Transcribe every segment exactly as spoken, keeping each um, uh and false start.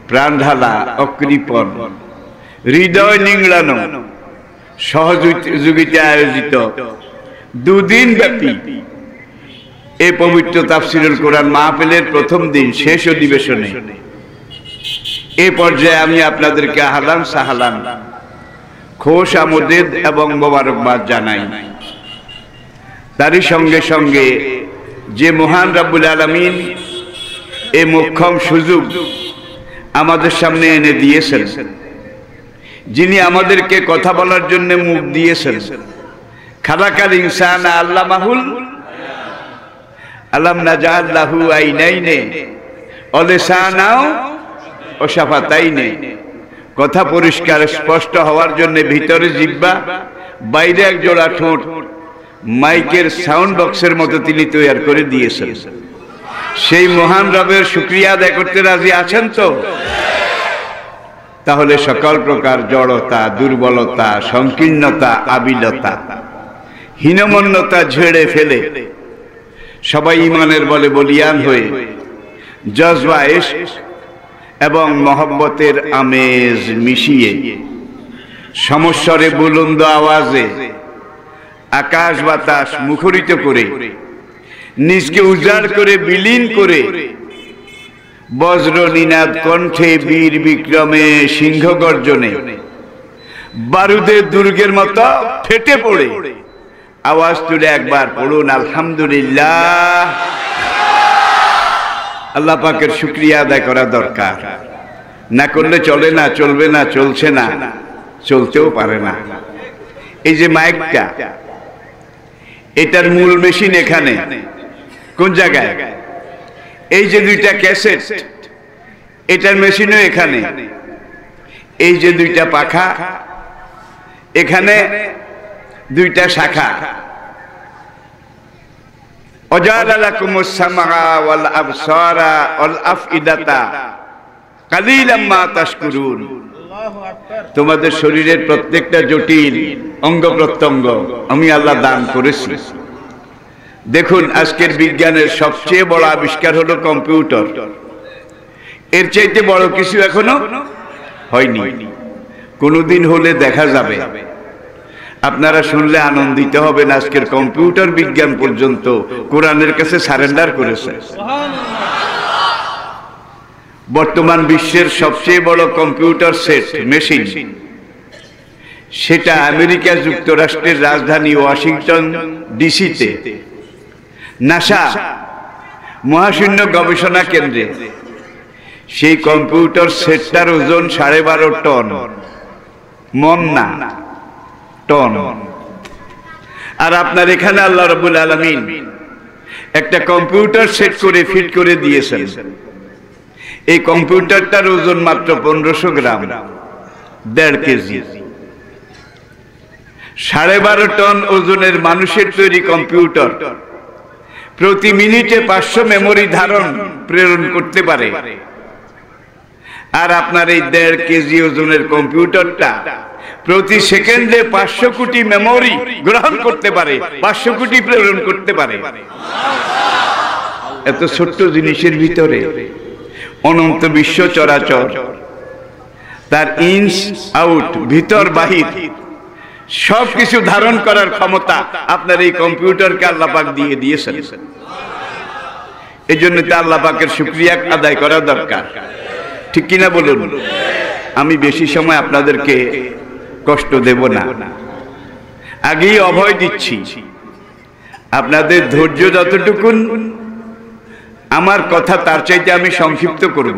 প্রাণ ঢালা অকৃপণ হৃদয় নিংড়ানো সহযোগিতা আয়োজিত দুদিন ব্যাপী এই পবিত্র তাফসীরুল কোরআন মাহফিলের প্রথম দিন শেষ অধিবেশনে এই পর্যায়ে আমি আপনাদেরকে আহলান সাহলান খোশ আমোদেদ এবং মোবারকবাদ জানাই। তারই সঙ্গে সঙ্গে যে মহান রব্বুল আলামিন এই মোক্ষম সুযোগ আমাদের সামনে এনে দিয়েছেন, যিনি আমাদেরকে কথা বলার জন্য মুখ দিয়েছেন, খালাকাল ইনসান আল্লামাহুল আলাম নাজাল লাহু আইনাইনে ওয়া লিসানাও ওয়া শাফাতাইনে, কথা পরিষ্কার স্পষ্ট হওয়ার জন্য ভিতরে জিহ্বা, বাইরে এক জোড়া ঠোঁট, মাইকের সাউন্ড বক্সের মতো তিনি তৈরি করে দিয়েছেন। সেই মহান রবের শুকরিয়া আদায় করতে রাজি আছেন তো? তাহলে সকল প্রকার জড়তা, দুর্বলতা, সংকীর্ণতা, আবিলতা, হীনমন্যতা ঝেড়ে ফেলে সবাই ঈমানের বলে বলিয়ান হয়ে জজবা ইশক এবং মহব্বতের আমেজ মিশিয়ে সমস্বরে বুলন্দ আওয়াজে আকাশ বাতাস মুখরিত করে নিজকে উজাড় করে বিলীন করে বজ্র নিনাদ কণ্ঠে বীর বিক্রমে সিংহ গর্জনে বারুদের দুর্গের মতো ফেটে পড়ে আওয়াজ তুলে একবার পড়ুন আলহামদুলিল্লাহ। আল্লাহ পাকের শুকরিয়া আদায় করা দরকার, না করলে চলে না, চলবে না, চলছে না, চলতেও পারে না। এই যে মাইকটা, এটার মূল মেশিন এখানে কোন জায়গায়? এই যে দুইটা ক্যাসেট, এটার মেশিনও এখানে। এই যে দুইটা পাখা, এখানে দুইটা শাখা। ওয়াজালা লাকুমুস সামআ ওয়াল আবসারা ওয়াল আফইদাতা কালিলাম মা তাশকুরুন। তোমাদের শরীরের প্রত্যেকটা জটিল অঙ্গ প্রত্যঙ্গ আমি আল্লাহ দান করেছি। দেখুন, আজকের বিজ্ঞানের সবচেয়ে বড় আবিষ্কার হলো কম্পিউটার। এর চাইতে বড় কিছু এখনো হয়নি, কোনদিন হলে দেখা যাবে। আপনারা শুনলে আনন্দিত হবেন, আজকের কম্পিউটার বিজ্ঞান পর্যন্ত কোরআনের কাছে সারেন্ডার করেছে। বর্তমান বিশ্বের সবচেয়ে বড় কম্পিউটার সেট মেশিন, সেটা আমেরিকা যুক্তরাষ্ট্রের রাজধানী ওয়াশিংটন ডিসিতে নাসা মহাশূন্য গবেষণা কেন্দ্রে। সেই কম্পিউটার সেটটার ওজন সাড়ে বারো টন, মন না, টন। আর আপনার এখানে আল্লাহ রাব্বুল আলামিন একটা কম্পিউটার সেট করে ফিট করে দিয়েছেন। এই কম্পিউটারটার ওজন মাত্র পনেরোশো গ্রাম, দেড় কেজি। সাড়ে বারো টন ওজনের মানুষের তৈরি কম্পিউটার প্রতি মিনিটে পাঁচশো মেমোরি ধারণ প্রেরণ করতে পারে। আর আপনার এই দেড় কেজি ওজনের কম্পিউটারটা প্রতি সেকেন্ডে পাঁচশো কোটি মেমোরি গ্রহণ করতে পারে, পাঁচশো কোটি প্রেরণ করতে পারে। এত ছোট্ট জিনিসের ভিতরে অনন্ত বিশ্ব চরাচর, তার ইনস আউট, ভিতর বাহির সবকিছু ধারণ করার ক্ষমতা আপনার এই কম্পিউটারকে আল্লাহ পাক দিয়ে দিয়েছেন। এই জন্য তো আল্লাহ পাকের শুকরিয়া আদায় করা দরকার, ঠিক কিনা বলুন? আমি বেশি সময় আপনাদেরকে কষ্ট দেব না, আগেই অভয় দিচ্ছি। আপনাদের ধৈর্য যতটুকুন, আমার কথা তার চাইতে আমি সংক্ষিপ্ত করব।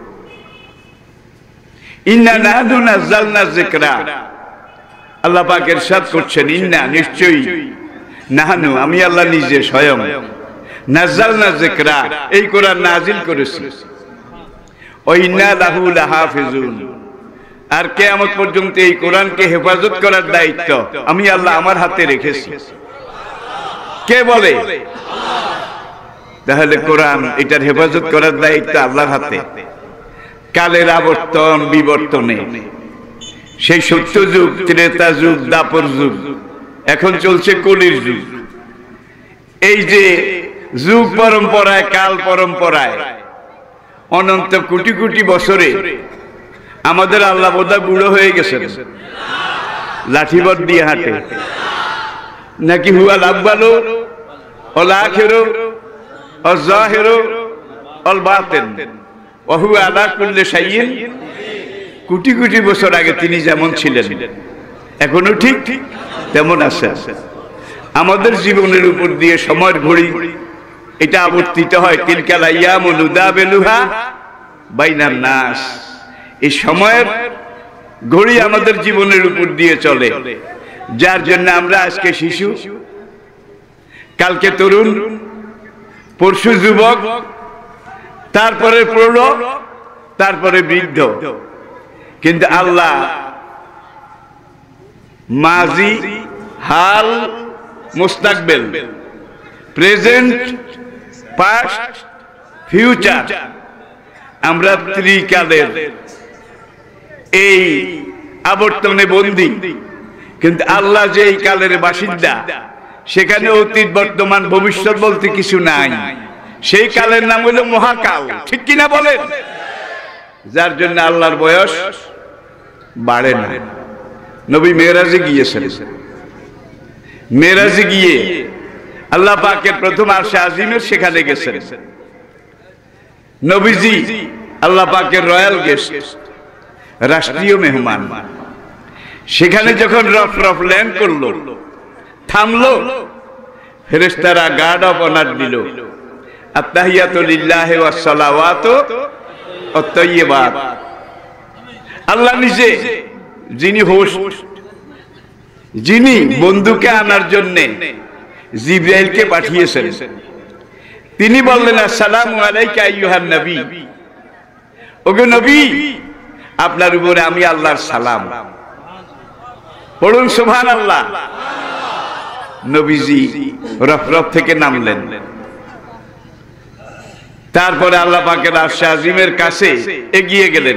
ইন্না নাহনু নাযালনা যিকরা, আল্লাহ পাক ইরশাদ করছেন, ইন্না নিশ্চয়ই, নাহনু আমি আল্লাহ নিজে স্বয়ং, নাযালনা যিকরা এই কোরআন নাজিল করেছি, ওয়া ইন্না লাহু লাহাফিজুন, আর কিয়ামত পর্যন্ত এই কোরআনকে হেফাজত করার দায়িত্ব আমি আল্লাহ আমার হাতে রেখেছি। কে বলে? তাহলে কোরআন এটার হেফাজত করার দায়িত্ব আল্লাহর হাতে। কালের আবর্তন বিবর্তনে সেই সত্য যুগ, ত্রেতা যুগ, দাপর যুগ, এখন চলছে কলির যুগ। এই যে যুগ পরম্পরায়, কাল পরম্পরায় অনন্ত কোটি কোটি বছরে আমাদের আল্লাহ বোধহয় বুড়ো হয়ে গেছেন, লাঠিবর দিয়ে হাঁটে নাকি? হুয়াল আব্বালু ওয়াল আখিরু ওয়াল যাহিরু ওয়াল বাতিন ওয়া হুয়া আলা কুল্লি শাইইন। কোটি কোটি বছর আগে তিনি যেমন ছিলেন এখনো ঠিক তেমন আছে। আমাদের জীবনের উপর দিয়ে সময়ের ঘড়ি এটা আবর্তিত হয়, তিলকাল আইয়ামু নুদাবিলুহা বাইনান নাস। এই সময়ের ঘড়ি আমাদের জীবনের উপর দিয়ে চলে, যার জন্য আমরা আজকে শিশু, কালকে তরুণ, পরশু যুবক, তারপরে প্রৌঢ়, তারপরে বৃদ্ধ। কিন্তু আল্লাহ মাজি, হাল, মুস্তাকবিল, প্রেজেন্ট, পাস্ট, ফিউচার, আমরা ত্রিকালের এই আবর্তনে বন্দী। কিন্তু আল্লাহ যে এই কালের বাসিন্দা, সেখানে অতীত, বর্তমান, ভবিষ্যৎ বলতে কিছু নাই। সেই কালের নাম হলো মহাকাল, ঠিক কিনা বলেন? যার জন্য আল্লাহর বয়স বাড়ে না। নবী মেরাজে গিয়েছেন, মেরাজে গিয়ে আল্লাহ পাকের প্রথম আরশে আজিমের সেখানে গেছেন। নবীজি আল্লাহ পাকের রয়্যাল গেস্ট, রাষ্ট্রীয় মেহমান। সেখানে যখন রফ রফ ল্যান্ড করলো, থামলো, ফেরেশতারা গার্ড অফ অনার দিল, আত্তাহিয়াতু লিল্লাহি ওয়াস সালাওয়াতু ওয়াত তাইয়্যিবাত। আল্লাহ নিজে, যিনি হোস্ট, যিনি বন্ধুকে আনার জন্য জিবরাইলকে পাঠিয়েছেন, তিনি বললেন, আসসালামু আলাইকা আইয়ুহান নবী। ওগো নবী, আপনার উপরে আমি আল্লাহর সালাম। পড়ুন সুবহানাল্লাহ। নবীজি রফ রফ থেকে নামলেন। তারপরে আল্লাহ পাকের আরশে আজিমের কাছে এগিয়ে গেলেন।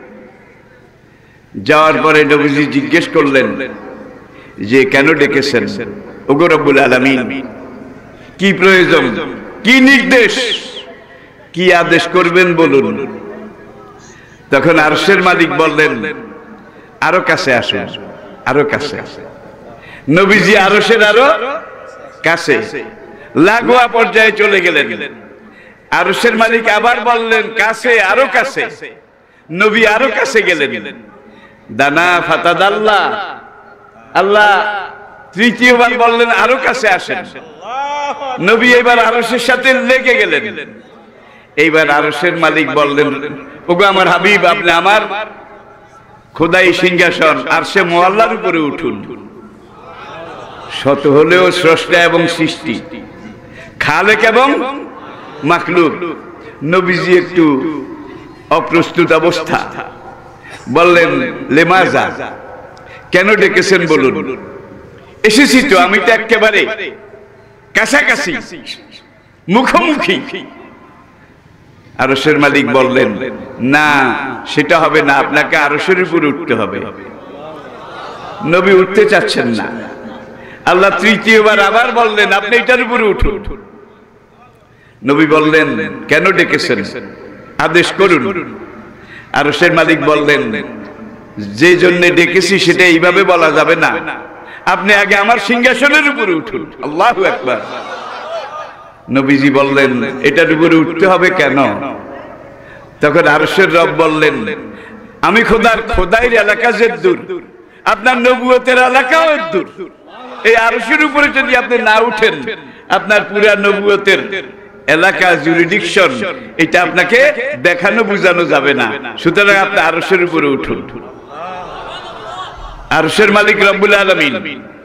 যাওয়ার পরে নবীজি জিজ্ঞেস করলেন যে কেন ডেকেছেন? ওগো রব্বুল আলামিন, কি প্রয়োজন, কি নির্দেশ, কি আদেশ করবেন বলুন। তখন আরশের মালিক বললেন, আরো কাছে আসুন, আরো কাছে। নবীজি আরশের আরো কাছে, লাগোয়া পর্যায়ে চলে গেলেন। আরশের মালিক আবার বললেন, কাছে, আরো কাছে। নবী আরো কাছে গেলেন। দানা ফাতাদাল্লাহ, আল্লাহ তৃতীয়বার বললেন, আরো কাছে আসেন। নবী এবার আরশের সাথে লেগে গেলেন। এইবার আরশের মালিক বললেন, ওগো আমার হাবিব, আপনি আমার খোদাই সিংহাসন আরশে মুআল্লার উপরে উঠুন। শত হলেও স্রষ্টা এবং সৃষ্টি, খালেক এবং মাখলুক। নবীজি একটু অপ্রস্তুত অবস্থা। বললেন, লেমাজা, কেন ডেকেছেন বলুন। এসেছি তো, আমি তো একেবারে কাছাকাছি, মুখোমুখি। আরশের মালিক বললেন, না, সেটা হবে না, আপনাকে আরশের উপরে উঠতে হবে। নবী উঠতে চাচ্ছেন না। আল্লাহ তৃতীয়বার আবার বললেন, আপনি এটার উপরে উঠুন। নবী বললেন, কেন ডেকেছেন, আদেশ করুন। আরশের মালিক বললেন, যে জন্য ডেকেছি সেটা এইভাবে বলা যাবে না, আপনি আগে আমার সিংহাসনের উপরে উঠুন। আল্লাহু আকবার। নবীজি বললেন, এটার উপরে উঠতে হবে কেন? তখন আরশের রব বললেন, আমি খোদার খোদাইর এলাকা যে দূর, আপনার নবুয়তের এলাকাও দূর। এই আরশের উপরে যদি আপনি না উঠেন, আপনার পুরা নবুয়তের এলাকা, জুরিডিকশন, এটা আপনাকে দেখানো বোঝানো যাবে না। সুতরাং আপনি আরশের উপরে উঠুন। আরশের মালিক রব্বুল আলামিন,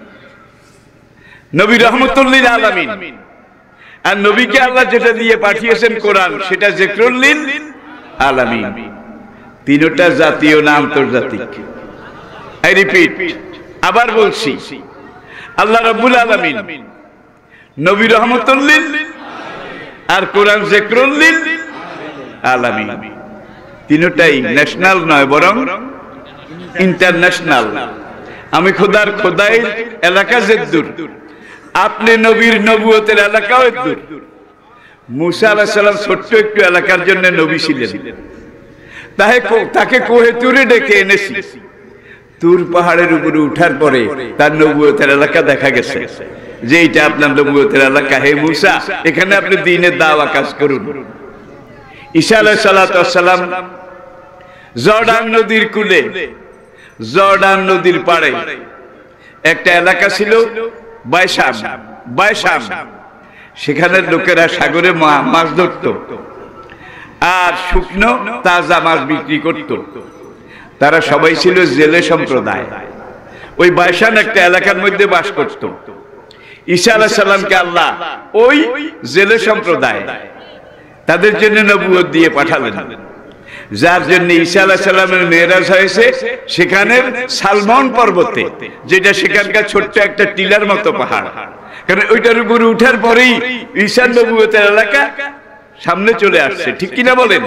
নবী রহমতুল লিল আলামিন। আর নবীকে আল্লাহ যেটা দিয়ে পাঠিয়েছেন কোরআন, সেটা যিকরুল লিল আলামিন। তিনটা জাতীয় না আন্তর্জাতিক। আই রিপিট, আবার বলছি, আল্লাহ রব্বুল আলামিন, নবী রহমতুল লিল, আর কোরআন যিকরুল লিল আলামিন। তিনটাই ন্যাশনাল নয়, বরং ইন্টারন্যাশনাল। আমি খোদার খোদাইর এলাকা যে দূর, আপনি নবীর নবুয়তের এলাকাও দূর। মুসা আলাইহিস সালাম ছোট্ট একটু এলাকার জন্য নবী ছিলেন, তাকে কোহে তুরে ডেকে এনেছি। তুর পাহাড়ের উপরে উঠার পরে তার নবুয়তের এলাকা দেখা গেছে যে এটা আপনার নবুয়তের এলাকা, হে মুসা এখানে আপনি দ্বীনের দাওয়া কাজ করুন। ঈসা আলাইহিস সালাম জর্ডান নদীর কূলে, জর্ডান নদীর পাড়ে একটা এলাকা ছিল বাইশাম, বাইশাম সেখানের লোকেরা সাগরে মাছ ধরত আর শুকনো তাজা মাছ বিক্রি করত। তারা সবাই ছিল জেলে সম্প্রদায়, ওই বাইশান একটা এলাকার মধ্যে বাস করত। ঈসা আলাইহিস সালামকে আল্লাহ ওই জেলে সম্প্রদায় তাদের জন্য নবুয়ত দিয়ে পাঠালেন, যার জন্য ঈসা আলাইহিস সালামের মেরাজ হয়েছে সেখানের সালমন পর্বতে, যেটা সেখানকার ছোট্ট একটা টিলার মতো পাহাড়। কারণ ওইটার উপরে উঠার পরেই ঈসার নবুয়তের এলাকা সামনে চলে আসছে, ঠিক কিনা বলেন?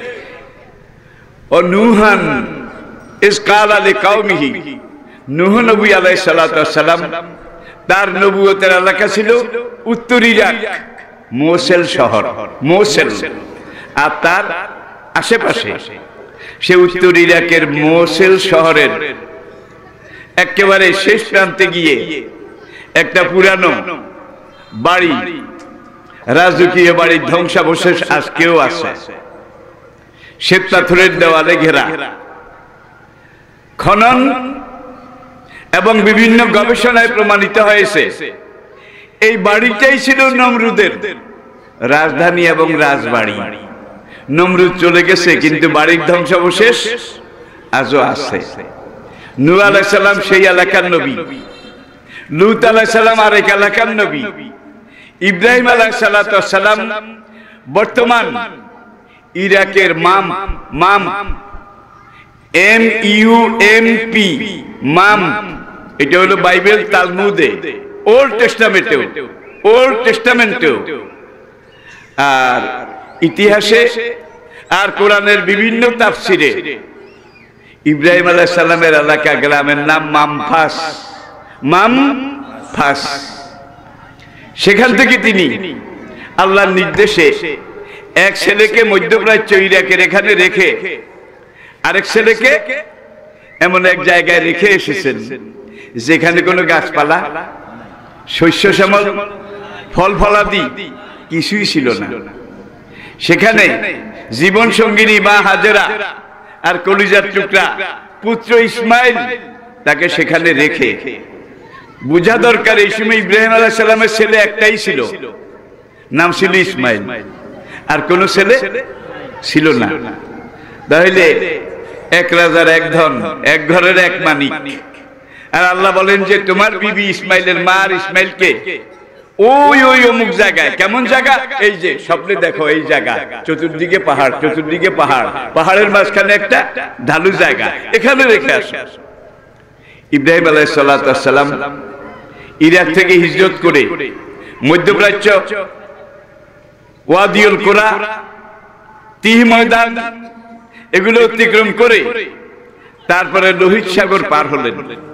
ও নূহান ইস কালা লিকাওমিহি, নূহ নবী আলাইহিস সালাতু ওয়াস সালাম তার নবুয়তের এলাকা ছিল উত্তর ইরাক, মোসেল শহর, মোসেল। আর তার আশেপাশে সে উত্তর ইরাকের মোসেল শহরের একেবারে শেষ প্রান্তে গিয়ে একটা পুরানো বাড়ি, রাজকীয় বাড়ির ধ্বংসাবশেষ আজকেও আছে, শ্বেত পাথরের দেওয়ালে ঘেরা। খনন এবং বিভিন্ন গবেষণায় প্রমাণিত হয়েছে এই বাড়িটাই ছিল নমরুদের রাজধানী এবং রাজবাড়ি। নমরুদ চলে গেছে কিন্তু বাড়ির ধ্বংসাবশেষ আজও আছে। নূহ আলাইহিস সালাম সেই এলাকার নবী, লূত আলাইহিস সালাম আরেক এলাকার নবী, ইব্রাহিম আলাইহিস সালাম বর্তমান ইরাকের মাম মাম এম ইউ এম পি মাম, এটা হলো বাইবেল তালমুদে, ওল্ড টেস্টামেন্টেও, ওল্ড টেস্টামেন্টেও আর ইতিহাসে আর কোরআনের বিভিন্ন তাফসিরে ইব্রাহিম আলাইহিস সালামের এলাকা গ্রামের নাম মামফাস, মামফাস। সেখান থেকে তিনি আল্লাহর নির্দেশে এক ছেলেকে মধ্যপ্রাচ্য ইরাকের এখানে রেখে আরেক ছেলেকে এমন এক জায়গায় রেখে এসেছেন যেখানে কোনো গাছপালা, শস্য শ্যামল, ফল ফলাদি কিছুই ছিল না। সেখানে জীবন সঙ্গিনী মা হাজেরা আর কলিজার টুকরা পুত্র ইসমাইল তাকে সেখানে রেখে, বোঝা দরকার এই সময় ইব্রাহিম আলাইহিস সালামের ছেলে একটাই ছিল, নাম ছিল ইসমাইল, আর কোন ছেলে ছিল না। তাহলে এক রাজার এক ধন, এক ঘরের এক মানিক। আর আল্লাহ বলেন যে তোমার বিবি ইসমাইলের মা আর ইসমাইলকে ওই ওই অমুক জায়গায়, কেমন জায়গা? এই যে স্বপ্নে দেখো এই জায়গা, চতুর্দিকে পাহাড়, চতুর্দিকে পাহাড়, পাহাড়ের মাঝখানে একটা ঢালু জায়গা, এখানে রেখে আসো। ইব্রাহিম আলাইহিস সালাম ইরাক থেকে হিজরত করে মধ্যপ্রাচ্য, ওয়াদিউল কুরা, তিহ ময়দান এগুলো অতিক্রম করে তারপরে লোহিত সাগর পার হলেন।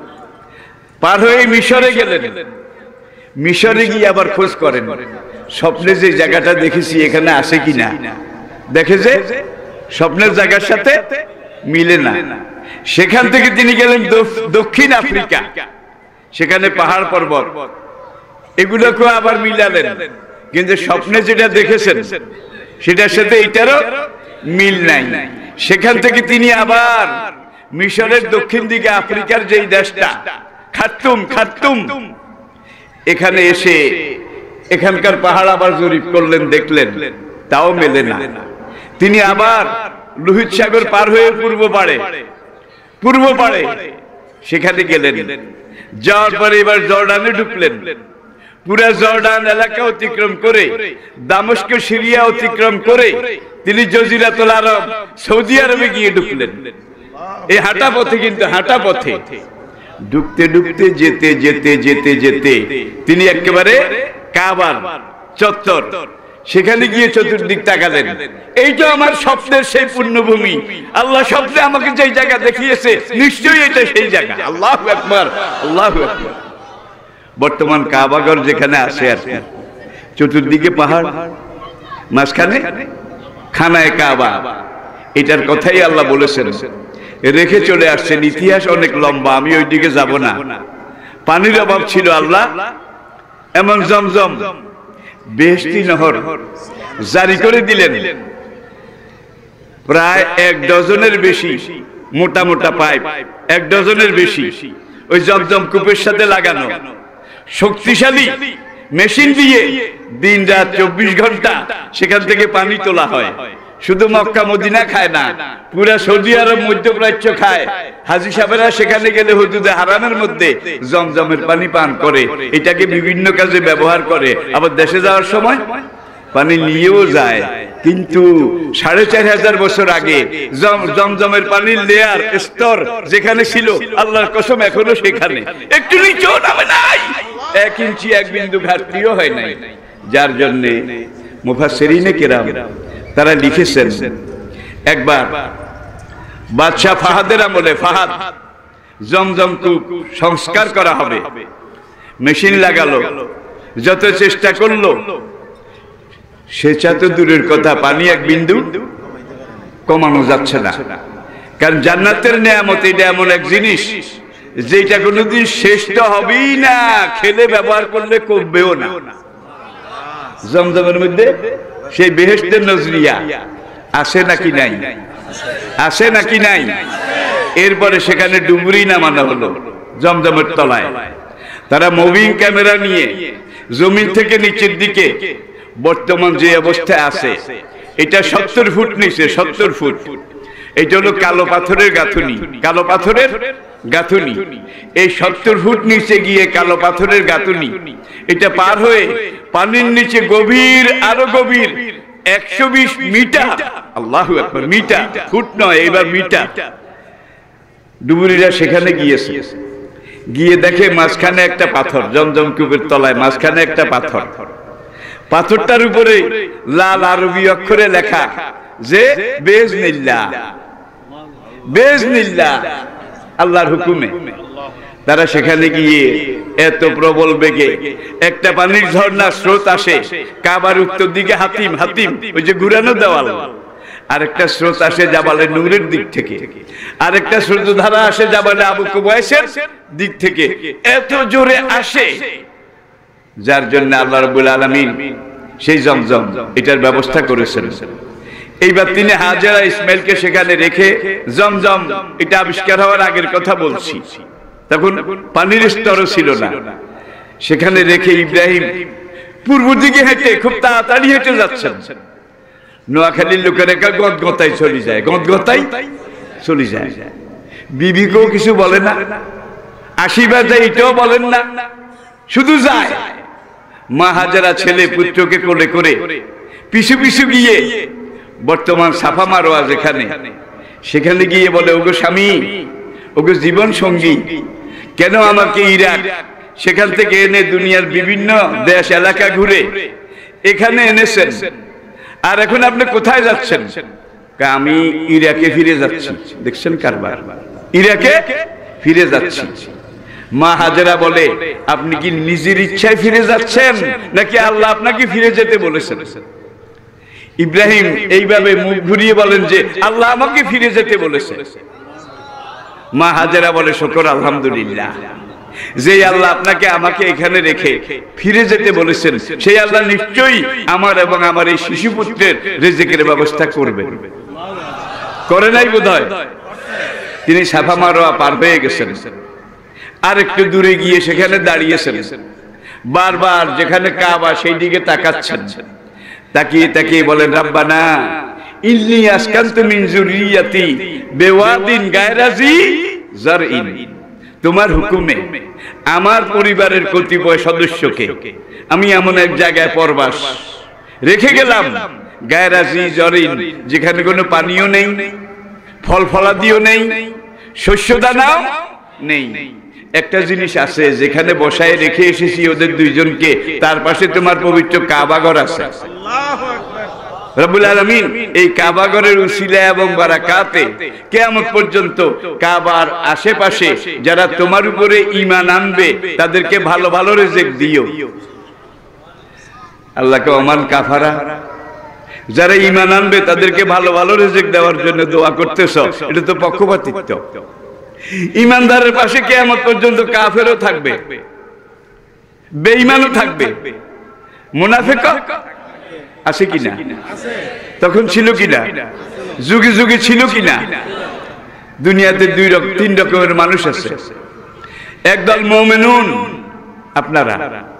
পার হয়ে মিশরে গেলেন। মিশরে গিয়ে আবার খোঁজ করেন স্বপ্নে যে জায়গাটা দেখেছি এখানে আছে কিনা। দেখে যে স্বপ্নের জায়গার সাথে মিলে না। সেখান থেকে তিনি গেলেন দক্ষিণ আফ্রিকা, সেখানে পাহাড় পর্বত এগুলোকে আবার মিলালেন, কিন্তু স্বপ্নে যেটা দেখেছেন সেটার সাথে এটারও মিল নাই। সেখান থেকে তিনি আবার মিশরের দক্ষিণ দিকে আফ্রিকার যেই দেশটা খার্তুম, খার্তুম এখানে এসে এখানকার পাহাড় আবার জরিপ করলেন, দেখলেন তাও মেলে না। তিনি আবার লোহিত সাগর পার হয়ে পূর্ব পাড়ে, পূর্ব পাড়ে সেখানে গেলেন। যাওয়ার পরে এবার জর্ডানে ঢুকলেন। পুরা জর্ডান এলাকা অতিক্রম করে দামেস্ক, সিরিয়া অতিক্রম করে তিনি জজিরাতুল আরব, সৌদি আরবে গিয়ে ঢুকলেন। এই হাঁটা পথে, কিন্তু হাঁটা পথে ঢুকতে ঢুকতে যেতে যেতে যেতে যেতে তিনি একেবারে কাবার চত্বর, সেখানে গিয়ে চতুর্দিক তাকালেন। এইটা আমার স্বপ্নের সেই পুণ্যভূমি, আল্লাহ স্বপ্নে আমাকে যে জায়গা দেখিয়েছে নিশ্চয়ই এটা সেই জায়গা। আল্লাহু আকবার, আল্লাহু আকবার। বর্তমান কাবাগর যেখানে আছে আর কি, চতুর্দিকে পাহাড়, মাঝখানে খানায়ে কাবা, এটার কথাই আল্লাহ বলেছেন, রেখে চলে আসছেন। ইতিহাস অনেক লম্বা, আমি ওই দিকে যাব না। পানির অভাব ছিল, আল্লাহ এমন জমজম বেহেশতি নহর জারি করে দিলেন, প্রায় এক ডজনের বেশি মোটা মোটা পাইপ, এক ডজনের বেশি ওই জমজম কূপের সাথে লাগানো, শক্তিশালী মেশিন দিয়ে দিন রাত চব্বিশ ঘন্টা সেখান থেকে পানি তোলা হয়। শুধু মক্কা মদিনা খায় না, পুরা সৌদি আরব মধ্যপ্রাচ্য খায়। হাজী সাহেবেরা সেখানে গেলে হুদুদে হারামের মধ্যে জমজমের পানি পান করে, এটাকে বিভিন্ন কাজে ব্যবহার করে। আবার দেশে যাওয়ার সময় পানি নিয়েও যায়। কিন্তু সাড়ে চার হাজার বছর আগে জমজমের পানির লেয়ার স্তর যেখানে ছিল, আল্লাহর কসম এখনো সেখানে, একটু নিচেও নামে নাই, এক ইঞ্চি এক বিন্দু ঘাটতিও হয় নাই। যার জন্য মুফাসসিরিনে কেরাম তারা লিখেছেন, একবার বাদশাহ ফাহাদের আমলে, ফাহাদ জমজম কূপ সংস্কার করা হবে, মেশিন লাগালো, যত চেষ্টা করলো সেচা তো দূরের কথা, পানি এক বিন্দু কমানো যাচ্ছে না। কারণ জান্নাতের নিয়ামত এটা এমন এক জিনিস যেটা কোনোদিন শেষ তো হবেই না, খেলে ব্যবহার করলে কমবেও না। জমজমের মধ্যে সেই বেহেশতের নজরিয়া আছে নাকি নাই? আছে নাকি নাই? এরপরে সেখানে ডুবুরি নামানো হলো জমজমের তলায়। তারা মুভিং ক্যামেরা নিয়ে জমিন থেকে নিচের দিকে বর্তমান যে অবস্থায় আছে, এটা সত্তর ফুট নিচে, সত্তর ফুট। এটা হলো কালো পাথরের গাঁথুনি, কালো পাথরের গাঁথুনি। এই সত্তর ফুট নিচে গিয়ে কালো পাথরের গাঁথুনি, এটা পার হয়ে পানির নিচে গভীর, আরো গভীর একশো বিশ মিটার। আল্লাহু আকবার, মিটার, ফুট নয়, এবার মিটার। ডুবুরিরা সেখানে গিয়েছে, গিয়ে দেখে মাঝখানে একটা পাথর, জমজম কূপের তলায় মাঝখানে একটা পাথর। পাথরটার উপরে লাল আরবি অক্ষরে লেখা যে বেজনিল্লাহ, বেজনিল্লাহ, আল্লাহর হুকুমে। তারা সেখানে গিয়ে এত প্রবল বেগে একটা পানির ঝর্ণা স্রোত আসে কাবার উত্তর দিকে, হাতিম হাতিম ওই যে ঘুরানো দেওয়াল, আরেকটা স্রোত আসে জাবালে নূরের দিক থেকে, আরেকটা স্রোতধারা আসে জাবালে আবু কুবাইসের দিক থেকে। এত জোরে আসে, যার জন্য আল্লাহ রাব্বুল আলামিন সেই জমজম এটার ব্যবস্থা করেছেন। এইবার তিনি হাজেরা ইসমাইলকে সেখানে রেখে, জমজম এটা আবিষ্কার হওয়ার আগের কথা বলছি, তখন পানির স্তরও ছিল না, সেখানে রেখে ইব্রাহিম পূর্ব দিকে হেঁটে খুব তাড়াতাড়ি হেঁটে যাচ্ছেন। নোয়াখালীর লোকের একা গদগতায় চলে যায়, গদগতায় চলে যায়। বিবিকেও কিছু বলে না, আশীর্বাদ যায় এটাও বলেন না, শুধু যায়। মা হাজেরা ছেলে পুত্রকে কোলে করে পিছু পিছু গিয়ে বর্তমান সাফা মারোয়া যেখানে, সেখানে গিয়ে বলে, ওগো স্বামী, ওগো জীবন সঙ্গী, কেন আমাকে ইরাক সেখান থেকে এনে দুনিয়ার বিভিন্ন দেশ এলাকা ঘুরে এখানে এনেছেন, আর এখন আপনি কোথায় যাচ্ছেন? আমি ইরাকে ফিরে যাচ্ছি। দেখছেন কারবার, ইরাকে ফিরে যাচ্ছি। মা হাজেরা বলে, আপনি কি নিজের ইচ্ছায় ফিরে যাচ্ছেন নাকি আল্লাহ আপনাকে ফিরে যেতে বলেছেন? ইব্রাহিম এইভাবে মুখ ঘুরিয়ে বলেন যে আল্লাহ আমাকে ফিরে যেতে বলেছে। মা হাজেরা বলে, শুকর আলহামদুলিল্লাহ, যে আল্লাহ আপনাকে আমাকে এখানে রেখে ফিরে যেতে বলেছেন, সেই আল্লাহ নিশ্চয়ই আমার এবং আমার এই শিশু পুত্রের রিজিকের ব্যবস্থা করবেন। করে নাই বোধহয়? তিনি সাফা মারোয়া পার হয়ে গেছেন, আর একটু দূরে গিয়ে সেখানে দাঁড়িয়েছেন, বারবার যেখানে কাবা সেই দিকে তাকাচ্ছেন। তাকিয়ে তাকিয়ে বলেন, রাব্বানা ইন্নী আসকানতু মিন যুররিয়াতি বিওয়াদিন গায়রা যী যারইন, তোমার হুকুমে আমার পরিবারের কতিপয় সদস্যকে আমি এমন এক জায়গায় পরবাস রেখে গেলাম, গায়রা যী যারইন, যেখানে কোনো পানিও নেই, ফল ফলাদিও নেই, শস্য দানাও নেই। একটা জিনিস আছে যেখানে বসায় রেখে এসেছি ওদের দুইজনকে, তার পাশে তোমার পবিত্র কাবাঘর আছে। আল্লাহু আকবার। রব্বুল আলামিন এই কাবাঘরের উসিলা এবং বারাকাতে কিয়ামত পর্যন্ত কাবার আশেপাশে যারা তোমার উপরে ঈমান আনবে তাদেরকে ভালো ভালো রিজিক দিও। আল্লাহকে ওমান কাফারা যারা ঈমান আনবে তাদেরকে ভালো ভালো রিজিক দেওয়ার জন্য দোয়া করতেছ, এটা তো পক্ষপাতিত্ব। ঈমানদারের পাশে কিয়ামত পর্যন্ত কাফেরও থাকবে, বেঈমানও থাকবে, মুনাফিক আছে কিনা? তখন ছিল কিনা? যুগে যুগে ছিল কিনা? দুনিয়াতে দুই রকম তিন রকমের মানুষ আছে। একদল মুমিনুন, আপনারা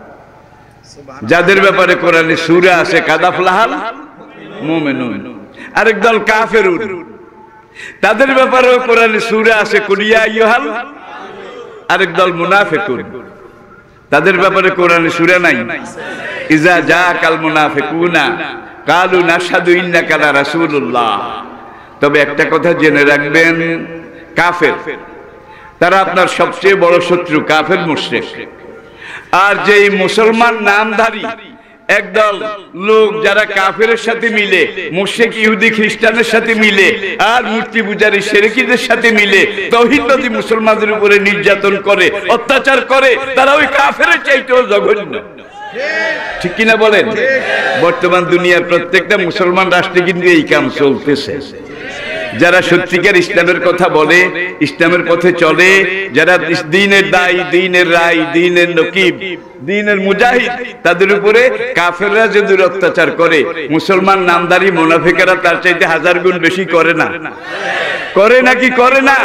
যাদের ব্যাপারে কোরআনে সূরা আছে কাদাফলাহাল মুমিনুন। আরেক দল কাফেরুন, তাদের ব্যাপারে কোরআনে সূরা আছে কুলিয়া আইয়ুহাল। আরেক দল মুনাফিকুন, তাদের ব্যাপারে কোরআনে সূরা নাই। ইজা জাকাল মুনাফিকুনা কালু নাশহাদু ইন্নাকা লা রাসূলুল্লাহ। তবে একটা কথা জেনে রাখবেন, কাফের তারা আপনার সবচেয়ে বড় শত্রু, কাফের মুশরিক। আর যে মুসলমান নামধারী একদল লোক যারা কাফেরের সাথে মিলে, মুশরিক ইহুদি খ্রিস্টানের সাথে মিলে, আর মূর্তি পূজারী শিরকিদের সাথে মিলে তাওহীদবাদী মুসলমানদের উপরে নির্যাতন করে, অত্যাচার করে, তারা ওই কাফেরের চাইতেও জঘন্য। ঠিক কিনা বলেন? বর্তমান দুনিয়ার প্রত্যেকটা মুসলমান রাষ্ট্রে কিন্তু এই কাম চলতেছে। যারা সত্যিকার ইসলামের কথা বলে, ইসলামের পথে চলে, যারা দ্বীনের দায়ী, দ্বীনের রাই, দ্বীনের নকিব, দ্বীনের মুজাহিদ, তাদের উপরে কাফেররা যদি অত্যাচার করে, মুসলমান নামদারি মুনাফিকেরা তার চাইতে হাজার গুণ বেশি করে না? করে নাকি করে না?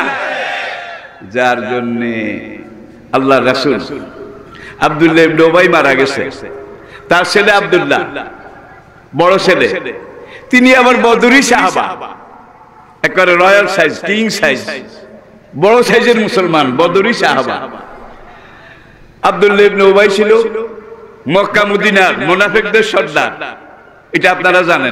যার জন্য আল্লাহর রাসূল আব্দুল্লাহ ইবনে উবাই মারা গেছে, তার ছেলে আব্দুল্লাহ বড় ছেলে, তিনি আবার বদরি সাহাবা, একেবারে রয়্যাল সাইজ, কিং সাইজ, বড় সাইজের মুসলমান, বদরি সাহাবা। আব্দুল্লাহ ইবনে উবাই ছিল মক্কা মদিনার মুনাফিকদের সর্দার, এটা আপনারা জানেন।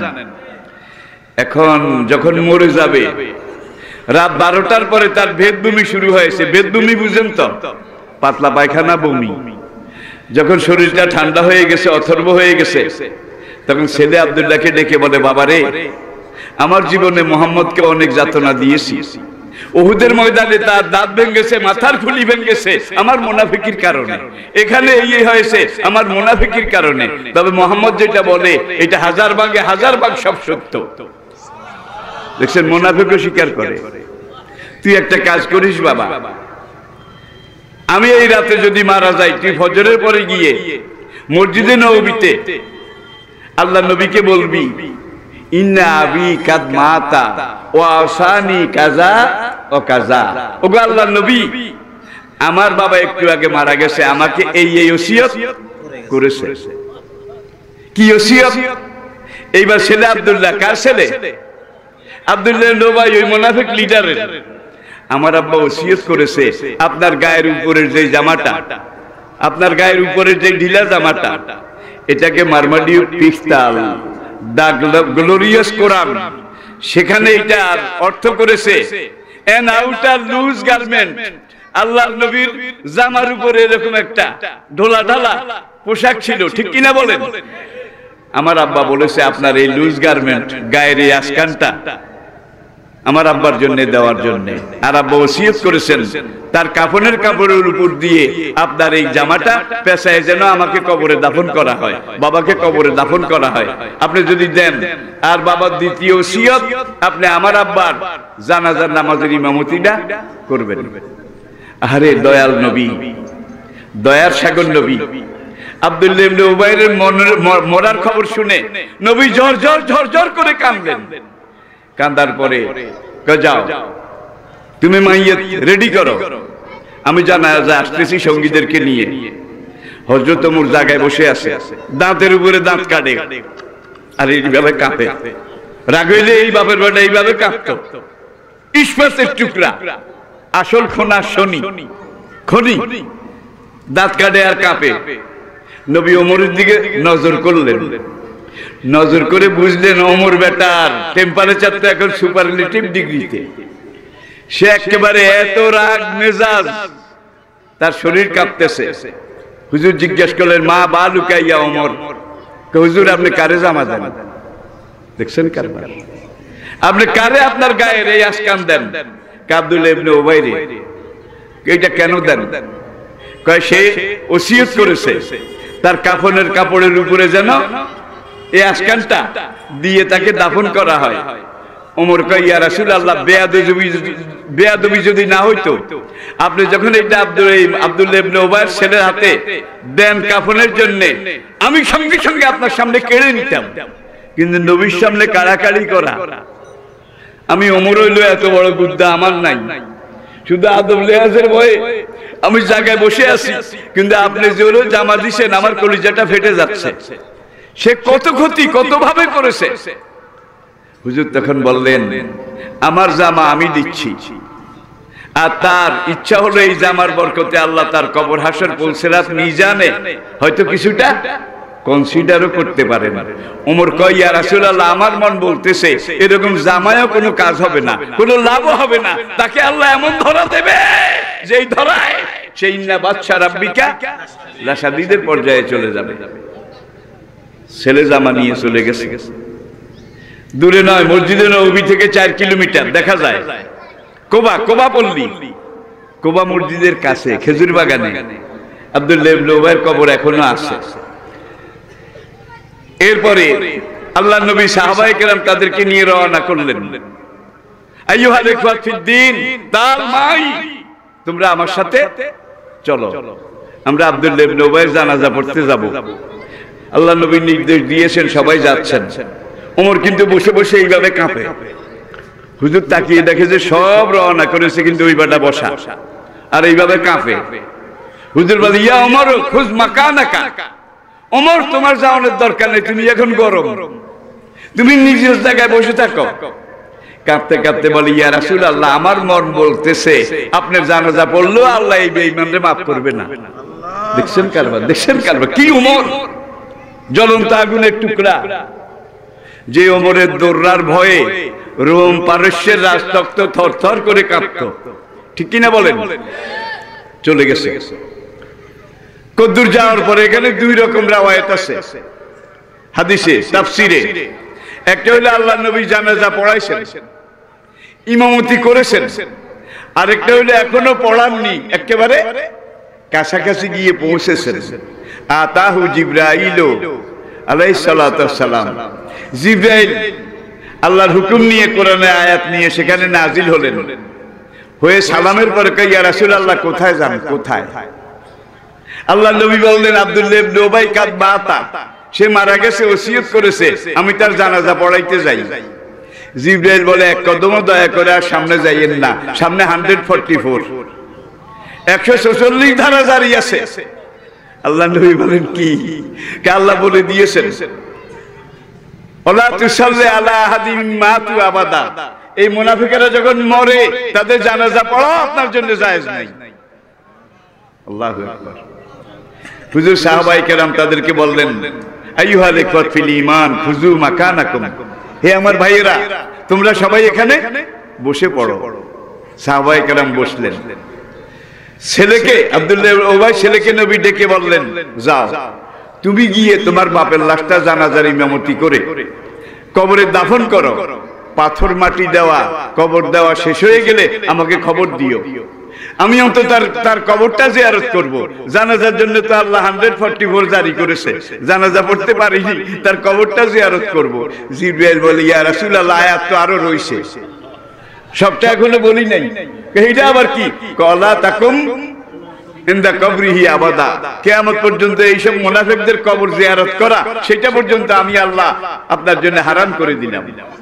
এখন যখন মরে যাবে, রাত বারোটার পরে তার বেদবমি শুরু হয়েছে। বেদবমি বুঝেন তো? পাতলা পায়খানা, বমি। যখন শরীরটা ঠান্ডা হয়ে গেছে, অথর্ব হয়ে গেছে, তখন ছেলে আব্দুল্লাহকে ডেকে বলে, বাবা রে, আমার জীবনে মোহাম্মদকে অনেক যাতনা দিয়েছি, উহুদের ময়দানে তার দাঁত ভেঙেছে, মাথার খুলি ভেঙেছে আমার মুনাফিকির কারণে, এখানে এই হয়েছে আমার মুনাফিকির কারণে। তবে মোহাম্মদ যেটা বলে এটা হাজার ভাগে হাজার ভাগ সব সত্য। দেখছেন, মুনাফিকও স্বীকার করে। তুই একটা কাজ করিস বাবা, আমি এই রাতে যদি মারা যাই, তুই ফজরের পরে গিয়ে মসজিদে নববীতে আল্লাহ নবীকে বলবি, ইন্না আবি কাদ মাতা ওয়া আসানি কাজা ও কাজা। ওগো আল্লাহর নবী, আমার বাবা একটু আগে মারা গেছে, আমাকে এই এই ওসিয়ত করেছে। কি ওসিয়ত? এইবার ছেলে আব্দুল্লাহ, কার ছেলে? আব্দুল্লাহ নবাই, ওই মুনাফিক লিডারের। আমার আব্বা ওসিয়ত করেছে, আপনার গায়ের উপরের যে জামাটা, আপনার গায়ের উপরের যে ঢিলা জামাটা, এটাকে মারমাডিউ পিস্তাল দা গ্লোরিয়াস কোরআন, সেখানে এটার অর্থ করেছে এন আউটার লুজ গার্মেন্ট। আল্লাহর নবীর জামার উপরে এরকম একটা ঢোলা ঢালা পোশাক ছিল, ঠিক কিনা বলেন? আমার আব্বা বলেছে আপনার এই লুজ গার্মেন্ট, গায়ের এই আজকানটা আমার আব্বার জন্য দেওয়ার জন্য। আর আব্বা ওসিয়ত করেছেন তার কাফনের কাপড়ের উপর দিয়ে আপনার এই জামাটা পেছায় যেন আমাকে কবরে দাফন করা হয়, বাবাকে কবরে দাফন করা হয়, আপনি যদি দেন। আর বাবার দ্বিতীয় ওসিয়ত, আপনি আমার আব্বার জানাজার নামাজের ইমামতিটা করবেন। আরে দয়াল নবী, দয়ার সাগর নবী। আব্দুল্লাহ ইবনে উবাইর মরার খবর শুনে নবী ঝর ঝর ঝর ঝর করে কাঁদলেন। কান্দার পরে যাও, তুমি মাইয়াত রেডি করো, আমি জানাজা আসতেছি সঙ্গীদেরকে নিয়ে। হযরত ওমর জায়গায় বসে আছে, দাঁতের উপরে দাঁত কাটে, আর এইভাবে কাঁপে। রাগ হইলে এই বাপের বেটা এইভাবে কাঁপতো। ইস্পাতের টুকরা, আসল খোনা শনি, খনি, দাঁত কাটে আর কাঁপে। নবী ওমরের দিকে নজর করলেন, নজর করে বুঝলেন ওমর বেটার টেম্পারেচার তো এখন সুপারলেটিভ ডিগ্রিতে। সে একেবারে এত রাগ মেজাজ, তার শরীর কাঁপতেছে। হুজুর জিজ্ঞেস করলেন, মা বা লুকাইয়া ওমর? হুজুর আপনি কারে জামা দেন? দেখছেন কারবার, আপনি কারে আপনার গায়ের এই আশকান দেন? আব্দুল্লাহ ইবনে উবাই, এইটা কেন দেন? কয় সে ওসিয়ত করেছে তার কাফনের কাপড়ের উপরে যেন এই আশকানটা দিয়ে তাকে দাফন করা হয়। ওমর কয় ইয়া রাসূলুল্লাহ, বেয়াদবি বেয়াদবি যদি না হইতো, আপনি যখন এটা আব্দুল আব্দুল্লাহ ইবনে উবাইর ছেলের হাতে দেন কাফনের জন্য, আমি সঙ্গে সঙ্গে আপনার সামনে কেড়ে নিতাম, কিন্তু নবীর সামনে কাড়াকাড়ি করা, আমি ওমর হইল এত বড় গুদ্দা আমার নাই, শুধু আদব লেহাজের ভয়ে আমি জায়গায় বসে আছি, কিন্তু আপনি জোরে জামা দিছেন, আমার কলিজাটা ফেটে যাচ্ছে। সে কত ক্ষতি কত ভাবে করেছে। হুজুর তখন বললেন, আমার জামা আমি দিচ্ছি, আর তার ইচ্ছা হলো এই জামার বরকতে আল্লাহ তার কবর হাসর পুলসিরাত মিজানে হয়তো কিছুটা কনসিডারও করতে পারে না। ওমর কয় ইয়া রাসূলুল্লাহ, আমার মন বলতেছে এরকম জামায়ও কোনো কাজ হবে না, কোনো লাভও হবে না, তাকে আল্লাহ এমন ধরা দেবে যেই ধরায় সেই না বাদশা রাব্বিকা রাশাদীদের পর্যায়ে চলে যাবে। ছেলে জামা নিয়ে চলে গেছে, দূরে নয়, মসজিদে নববী থেকে চার কিলোমিটার দেখা যায় কোবা, কোবা পল্লী, কোবা মসজিদের কাছে খেজুর বাগানে আব্দুল্লাহ ইবনে উবাইর কবর এখনো আছে। এরপরে আল্লাহর নবী সাহাবায়ে কেরাম তাদেরকে নিয়ে রওনা করলেন। আইয়ুহাল ইখওয়াত ফিদ্দিন, তাল মাই, তোমরা আমার সাথে চলো, আমরা আব্দুল্লাহ ইবনে উবাইর জানাজা পড়তে যাব। আল্লাহর নবী নির্দেশ দিয়েছেন, সবাই যাচ্ছেন। ওমর কিন্তু বসে বসে এইভাবে কাঁপে। হুজুর তাকিয়ে দেখে যে সব রওনা করেছে, কিন্তু ওই বাটা বসা আর এইভাবে কাঁপে। হুজুর বলে, ইয়া ওমর খুজ মাকানাকা, ওমর তোমার যাওয়ানোর দরকার নেই, তুমি এখন গরম, তুমি নিজের জায়গায় বসে থাকো। কাঁপতে কাঁপতে বলে, ইয়া রাসূলুল্লাহ, আমার মন বলতেছে আপনার জানাজা পড়লো আল্লাহ এই বেঈমানরে মাফ করবে না। দেখছেন কারবার, দেখছেন কারবার, কি ওমর, জ্বলন্ত আগুনের টুকরা। যে ওমরের দৌড়ার ভয়ে রোম পারস্যের রাজতক্ত থরথর করে কাঁপত, ঠিক কিনা বলেন? চলে গেছে। কদ্দুর যাওয়ার পরে এখানে দুই রকম রাওয়ায়াত আছে হাদিসে তাফসিরে। একটা হলো আল্লাহর নবী জানাজা পড়াইছেন, ইমামতি করেছেন, আরেকটা হলো এখনো পড়াননি, একেবারে কাছাকাছি গিয়ে পৌঁছেছেন। আতাহু জিবরাইল আলাইহিস সালাতু ওয়াস সালাম, জিবরাইল আল্লাহর হুকুম নিয়ে কোরআনে আয়াত নিয়ে সেখানে নাজিল হলেন। হয়ে সালামের পরে কয়, ইয়া রাসূলুল্লাহ, কোথায় যান, কোথায়? আল্লাহর নবী বললেন, আব্দুল্লাহ ইবনে উবাই কাদ বাতা, সে মারা গেছে, ওসিয়ত করেছে আমি তার জানাজা পড়াইতে যাই। জিবরাইল বলে, এক কদমও দয়া করে আর সামনে যাইয়েন না, সামনে একশো চুয়াল্লিশ একশো ছচল্লিশ ধারা জারি আছে। আল্লাহ নবী বলেন, কি? আল্লাহ বলে দিয়েছেন, ওয়ালা তুসাল্লি আলা আহাদিন মাতু আবাদা, এই মুনাফিকেরা যখন মরে তাদের জানাজা পড়া আপনার জন্য জায়েজ নাই। আল্লাহু আকবার। হুজুর সাহাবায়ে কেরাম তাদেরকে বললেন, আইয়ুহাল ইখওয়াত ফিল ঈমান খুযু মাকানাকুম, হে আমার ভাইয়েরা তোমরা সবাই এখানে বসে পড়ো। সাহাবায়ে কেরাম বসলেন। ছেলেকে আব্দুল্লাহ ইবনে উবাই ছেলেকে নবী ডেকে বললেন, যাও তুমি গিয়ে তোমার বাপের লাশটা জানাজার ইমামতি করে কবরে দাফন করো, পাথর মাটি দেওয়া কবর দেওয়া শেষ হয়ে গেলে আমাকে খবর দিও, আমি অন্তত তার তার কবরটা জিয়ারত করব। জানাজার জন্য তো আল্লাহ একশো চুয়াল্লিশ জারি করেছে, জানাজা পড়তে পারিনি, তার কবরটা জিয়ারত করব। জিবরাইল বলে, ইয়া রাসূলুল্লাহ, আয়াত তো আরো রয়েছে, সবটা এখনো বলি নাই। এইটা আবার কি? কলা তাকুম ইনদা কবরিহি আবাদা, কিয়ামত পর্যন্ত এইসব মুনাফিকদের কবর জিয়ারত করা, সেটা পর্যন্ত আমি আল্লাহ আপনার জন্য হারাম করে দিলাম।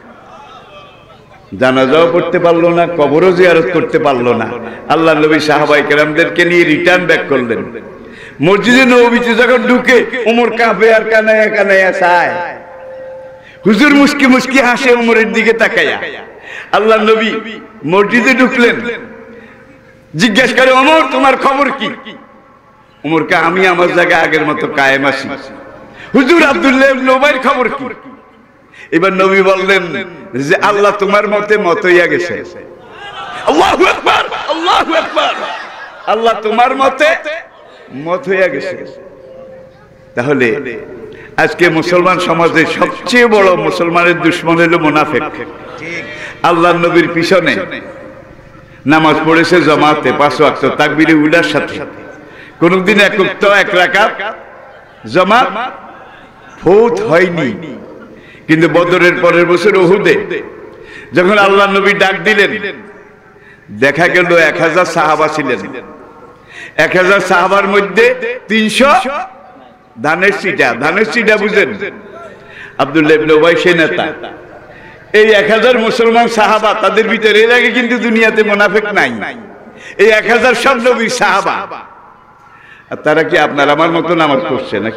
জানাজাও পড়তে পারলো না, কবরও জিয়ারত করতে পারলো না। আল্লাহ নবী সাহাবায়ে কেরামদেরকে নিয়ে রিটার্ন ব্যাক করলেন। মসজিদে নববীতে যখন ঢুকে ওমর কাঁপে আর কানায়া কানায়া চায়। হুজুর মুস্কি মুস্কি হাসে ওমরের দিকে তাকায়া। আল্লাহ নবী মসজিদে ঢুকলেন, জিজ্ঞেস করে, ওমর তোমার খবর কি? ওমর কে, আমি আমার জায়গায় আগের মতো কায়েম আছি। হুজুর আব্দুল্লাহ ইবনে উবাইর খবর কি? এবার নবী বললেন যে আল্লাহ তোমার মতে মত হইয়া গেছে। আল্লাহু আকবার, আল্লাহু আকবার, আল্লাহ তোমার মতে মত হইয়া গেছে। তাহলে আজকে মুসলমান সমাজের সবচেয়ে বড় মুসলমানের দুশমন হলো মুনাফিক। আল্লাহর নবীর পিছনে নামাজ পড়েছে জামাতে পাঁচ ওয়াক্ত তাকবীরে উলার সাথে, কোনদিন এক ওয়াক্ত এক রাকাত জামাত ফৌত হয়নি, কিন্তু বদরের পরের বছর উহুদে যখন আল্লাহ নবী ডাক দিলেন, দেখা গেল এক হাজার সাহাবা ছিলেন। এক হাজার সাহাবার মধ্যে তিনশো ধানের চিটা, ধানের চিটা বুঝেন, আব্দুল্লাহ ইবনে উবাই সে নেতা। এই এক হাজার মুসলমান সাহাবা, তাদের ভিতরে এর আগে কিন্তু দুনিয়াতে মুনাফিক নাই। এই এক হাজার সব নবীর সাহাবা। আর তারা কি আপনার আমার মতো নামাজ পড়ছে নাকি?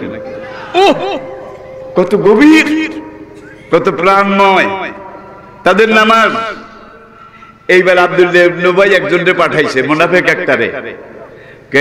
কত গভীর, কত প্রাণময় তাদের নামাজ। এইবার আব্দুল্লাহ ইবনে উবাই একজনকে পাঠাইছে, মুনাফিক একটারে, কে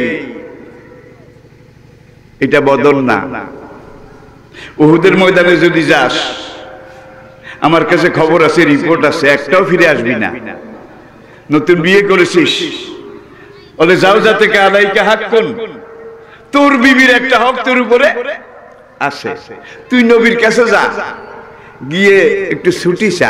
এটা বদর না, উহুদের ময়দানে যদি যাস, আমার কাছে খবর আছে, রিপোর্ট আছে, একটাও ফিরে আসবি না। নতুন বিয়ে করেছিস, বলে যাও যাতে আলাইকা হাক্কুন, তোর বিবির একটা হক তোর উপরে আছে, তুই নবীর কাছে যা, গিয়ে একটু ছুটি চা।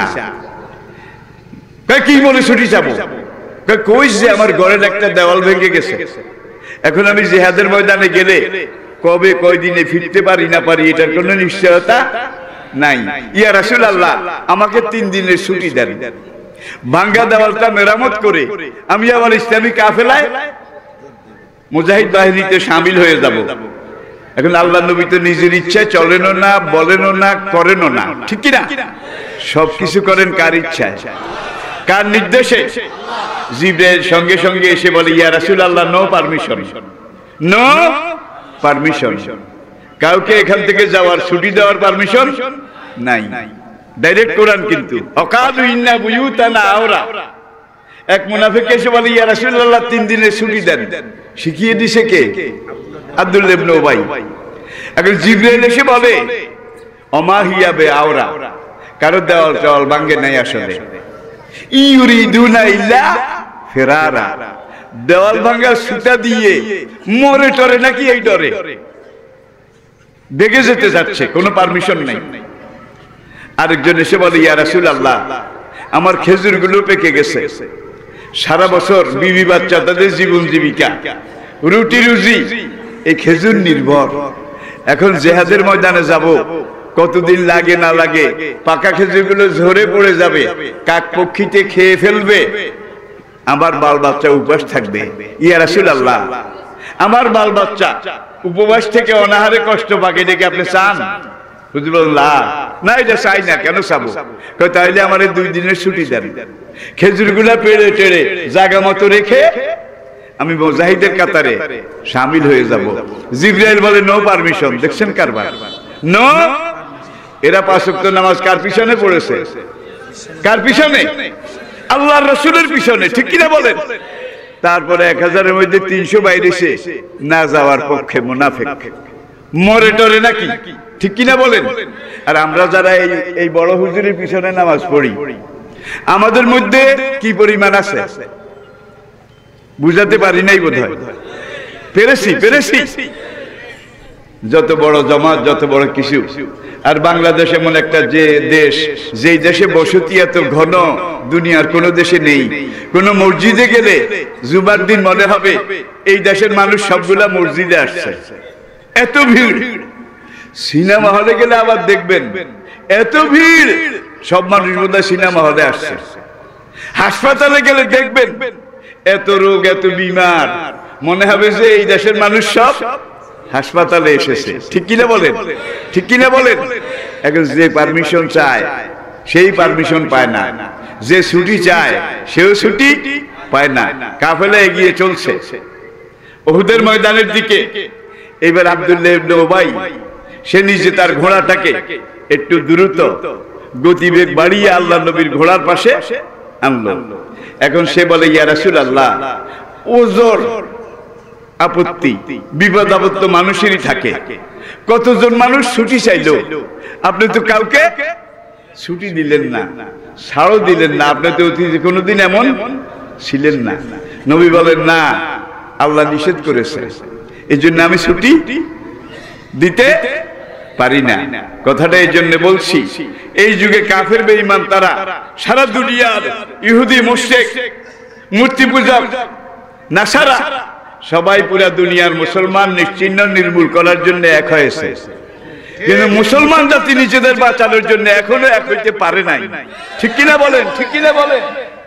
কি বলে ছুটি চাবো? কইস যে আমার ঘরের একটা দেওয়াল ভেঙে গেছে, এখন আমি জিহাদের ময়দানে গেলে কবে কয়দিনে ফিরতে পারি না পারি এটার কোনো নিশ্চয়তা নাই। ইয়া রাসূলুল্লাহ, আমাকে তিন দিনের ছুটি দেন, ভাঙ্গা দেওয়ালটা মেরামত করে আমি আমার ইসলামী কাফেলায় মুজাহিদ বাহিনীতে শামিল হয়ে যাব। এখন আল্লাহ নবী তো নিজের ইচ্ছায় চলেনও না, বলেনও না, করেনও না, ঠিক কিনা? সবকিছু করেন কার ইচ্ছায়, কার নির্দেশে? জিবরাইল সঙ্গে সঙ্গে এসে বলে, ইয়া রাসূলুল্লাহ, নো পারমিশন, নো পারমিশন, কাউকে এখান থেকে যাওয়ার ছুটি দেওয়ার পারমিশন নাই। ডাইরেক্ট কোরআন কিন্তু, অকালু ইন্না বুয়ুতানা আওরা। এক মুনাফিক এসে বলে, ইয়া রাসূলুল্লাহ, তিন দিনের ছুটি দেন। শিখিয়ে দিছে কে? আব্দুল্লাহ ইবনে উবাই। এখন জিবরাইল এসে বলে, অমা হিয়া বে আওরা, কারো দেওয়াল চল ভাঙ্গে নাই আসলে, ইউরিদুনা ইল্লা ফিরারা, দেওয়াল ভাঙ্গা সুতা দিয়ে মরে টরে নাকি এই ডরে বেগে যেতে যাচ্ছে, কোনো পারমিশন নাই। আরেকজন এসে বলে, ইয়া রাসূলুল্লাহ, আমার খেজুরগুলো পেকে গেছে, সারা বছর বিবি বাচ্চা তাদের জীবন জীবিকা, রুটি রুজি এই খেজুর নির্ভর। এখন জিহাদের ময়দানে যাব, কতদিন লাগে না লাগে, পাকা খেজুরগুলো ঝরে পড়ে যাবে, কাক পক্ষীতে খেয়ে ফেলবে, আমার বাল বাচ্চা উপবাস থাকবে। ইয়া রাসূলুল্লাহ, আমার বাল বাচ্চা উপবাস থেকে অনাহারে কষ্ট পাকে, ডেকে আপনি চান? বুঝতে বললাম, না এটা চাই না, কেন চাবো? তাইলে আমার দুই দিনের ছুটি দেন, খেজুরগুলা পেড়ে টেড়ে জায়গা মতো রেখে আমি মুজাহিদের কাতারে শামিল হয়ে যাব। জিবরাইল বলে, নো পারমিশন। দেখছেন কারবার, নো। এরা পাঁচ ওয়াক্ত নামাজ কার পিছনে পড়েছে? কার পিছনে? আল্লাহর রাসূলের পিছনে, ঠিক কিনা বলেন? তারপরে এক হাজারের মধ্যে তিনশো বাইরেছে না যাওয়ার পক্ষে মুনাফিক, মরে টরে নাকি, ঠিক কিনা বলেন? আর আমরা যারা এই এই বড় হুজুরের পিছনে নামাজ পড়ি, আমাদের মধ্যে কি পরিমাণ আছে বুঝাতে পারি নাই বোধহয়। পেরেছি পেরেছি যত বড় জমাত, যত বড় কিছু। আর বাংলাদেশ এমন একটা যে দেশ, যেই দেশে বসতি এত ঘন দুনিয়ার কোন দেশে নেই। কোন মসজিদে গেলে জুমার দিন মনে হবে এই দেশের মানুষ সবগুলা মসজিদে আসছে, এত ভিড়। সিনেমা হলে গেলে আবার দেখবেন এত ভিড়, সব মানুষ বোধহয় সিনেমা হলে আসছে। হাসপাতালে গেলে দেখবেন এত রোগ, এত বিমার, মনে হবে যে এই দেশের মানুষ সব হাসপাতালে এসেছে, ঠিক কিনা বলেন? ঠিক কিনা বলেন? এখন যে পারমিশন চায় সেই পারমিশন পায় না, যে ছুটি চায় সেও ছুটি পায় না। কাফেলা এগিয়ে চলছে উহুদের ময়দানের দিকে। এবার আব্দুল্লাহ ইবনে উবাই সে নিজে তার ঘোড়াটাকে একটু দ্রুত গতিবেগ বাড়িয়ে আল্লাহ নবীর ঘোড়ার পাশে আনলো। এখন সে বলে, ইয়া রাসূলুল্লাহ, ওজর আপত্তি বিপদ আপদ তো মানুষেরই থাকে, কতজন মানুষ ছুটি চাইলো, আপনি তো কাউকে ছুটি দিলেন না, ছাড়ও দিলেন না, আপনি তো অতীতে কোনোদিন এমন ছিলেন না। নবী বলেন, না, আল্লাহ নিষেধ করেছে, এই জন্য আমি ছুটি দিতে পারি না। কথাটা এই জন্য বলছি, এই যুগে কাফের বেঈমান তারা সারা দুনিয়ার ইহুদি, মুশরিক, মূর্তি পূজক, নাসারা সবাই পুরা দুনিয়ার মুসলমান নিশ্চিহ্ন নির্মূল করার জন্য এক হয়েছে। কিন্তু মুসলমান জাতি নিজেদের বাঁচানোর জন্য এখনো এক হইতে পারে নাই। ঠিক কিনা বলেন? ঠিক কিনা বলেন?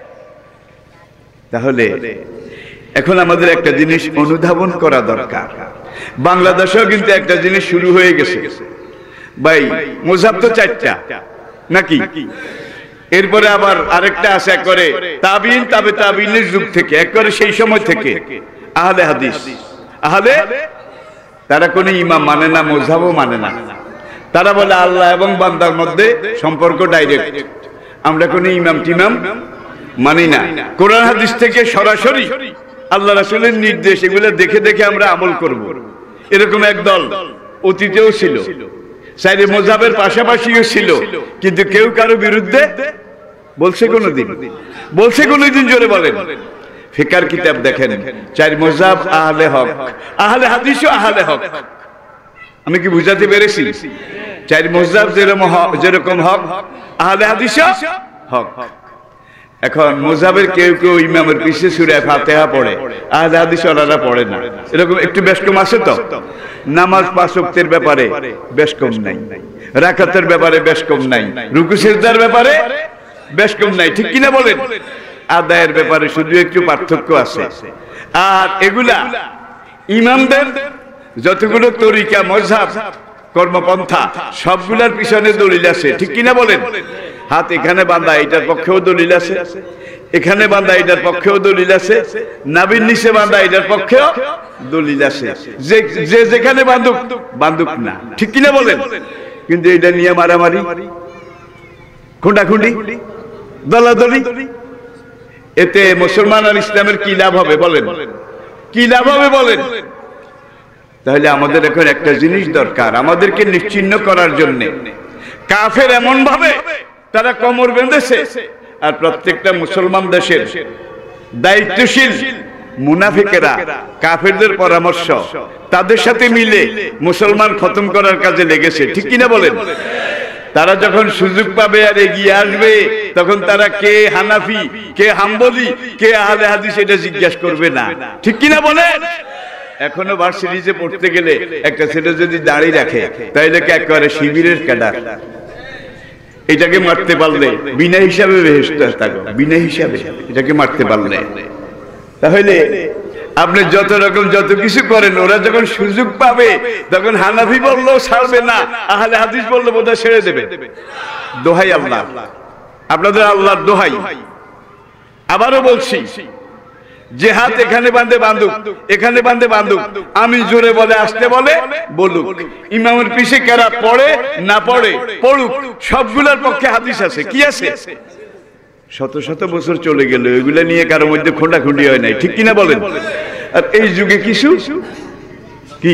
তাহলে এখন আমাদের একটা জিনিস অনুধাবন করা দরকার। বাংলাদেশেও কিন্তু একটা জিনিস শুরু হয়ে গেছে ভাই, মুজাব তো চারটা নাকি, এরপরে আবার আরেকটা আছে করে তাবিন, তাবে তাবিনের যুগ থেকে, একবারে সেই সময় থেকে আহলে হাদিস। আহলে তারা কোনো ইমাম মানে না, মুজাবও মানে না। তারা বলে আল্লাহ এবং বান্দার মধ্যে সম্পর্ক ডাইরেক্ট, আমরা কোনো ইমাম টিমাম মানি না। কোরআন হাদিস থেকে সরাসরি আল্লাহ রাসূলের নির্দেশ, এগুলো দেখে দেখে আমরা আমল করব, এরকম এক দল অতীতেও ছিল, চাইরে মুজাবের পাশাপাশিও ছিল, কিন্তু কেউ কারো বিরুদ্ধে বলছে কোনদিন? বলছে কোনদিন? জোরে বলেন। ফিকার কিতাব দেখেন, চার মুজাব আহলে হক, আহলে হাদিসও আহলে হক। আমি কি বুঝাতে পেরেছি? চার মুজাব যেরকম যেরকম হক, আহলে হাদিসও হক। এখন মুজাবের কেউ কেউ ইমামের পিছে সূরা ফাতিহা পড়ে, আহলে হাদিস ওনারা পড়ে না, এরকম একটু বেশ কম আছে। তো নামাজ পাঁচ ওয়াক্তের ব্যাপারে বেশ কম নাই, রাকাতের ব্যাপারে বেশ কম নাই, রুকু সিজদার ব্যাপারে বেশ কম নাই। ঠিক কিনা বলেন? আদায়ের ব্যাপারে শুধু একটু পার্থক্য আছে। আর এগুলা ইমামদের যতগুলো তরিকা, মযহাব, কর্মপন্থা, সবগুলার পিছনে দলিল আছে। ঠিক কিনা বলেন? হাত এখানে বাঁধা, এটার পক্ষেও দলিল আছে, এখানে বাঁধা, এটার পক্ষেও দলিল আছে, নাভির নিচে বাঁধা, এটার পক্ষেও দলিল আছে। যে যে যেখানে বাঁধুক বাঁধুক না। ঠিক কিনা বলেন? কিন্তু এটা নিয়ে মারামারি, খুঁটাখুঁটি, দলাদলি, এতে মুসলমান আর ইসলামের কি লাভ হবে বলেন? কি লাভ হবে বলেন? তাহলে আমাদের এখন একটা জিনিস দরকার, আমাদেরকে নিশ্চিহ্ন করার জন্য। কাফের এমন ভাবে তারা কোমর বেঁধেছে, আর প্রত্যেকটা মুসলমান দেশের দায়িত্বশীল মুনাফিকেরা কাফেরদের পরামর্শ, তাদের সাথে মিলে মুসলমান খতম করার কাজে লেগেছে। ঠিক কিনা বলেন? তারা যখন সুযোগ পাবে আর এগিয়ে আসবে, তখন তারা কে হানাফি, কে হাম্বলি, কে আহলে হাদিস এটা জিজ্ঞাসা করবে না। ঠিক কিনা বলেন? এখনো ভার্সিটিতে পড়তে গেলে একটা ছেলে যদি দাড়ি রাখে, তাইলে একেবারে শিবিরের ক্যাডার, এটাকে মারতে পারলে বিনা হিসাবে বেহেশতে থাকো, বিনা হিসাবে এটাকে মারতে পারলে। তাহলে আপনি যত রকম যত কিছু করেন, ওরা যখন সুযোগ পাবে তখন হানাফি বললেও ছাড়বে না, আহলে হাদিস বললে বোধহয় ছেড়ে দেবে। দোহাই আল্লাহ, আপনাদের আল্লাহর দোহাই, আবারও বলছি, যে হাত এখানে বাঁধে বাঁধুক, এখানে বাঁধে বাঁধুক, আমি জোরে বলে আসতে বলে বলুক, ইমামের পিছে কেরা পড়ে না পড়ে পড়ুক, সবগুলোর পক্ষে হাদিস আছে। কি আছে? শত শত বছর চলে গেল, এগুলা নিয়ে কারো মধ্যে খোঁটাখুঁটি হয় নাই। ঠিক কিনা বলেন? আর এই যুগে কিছু কি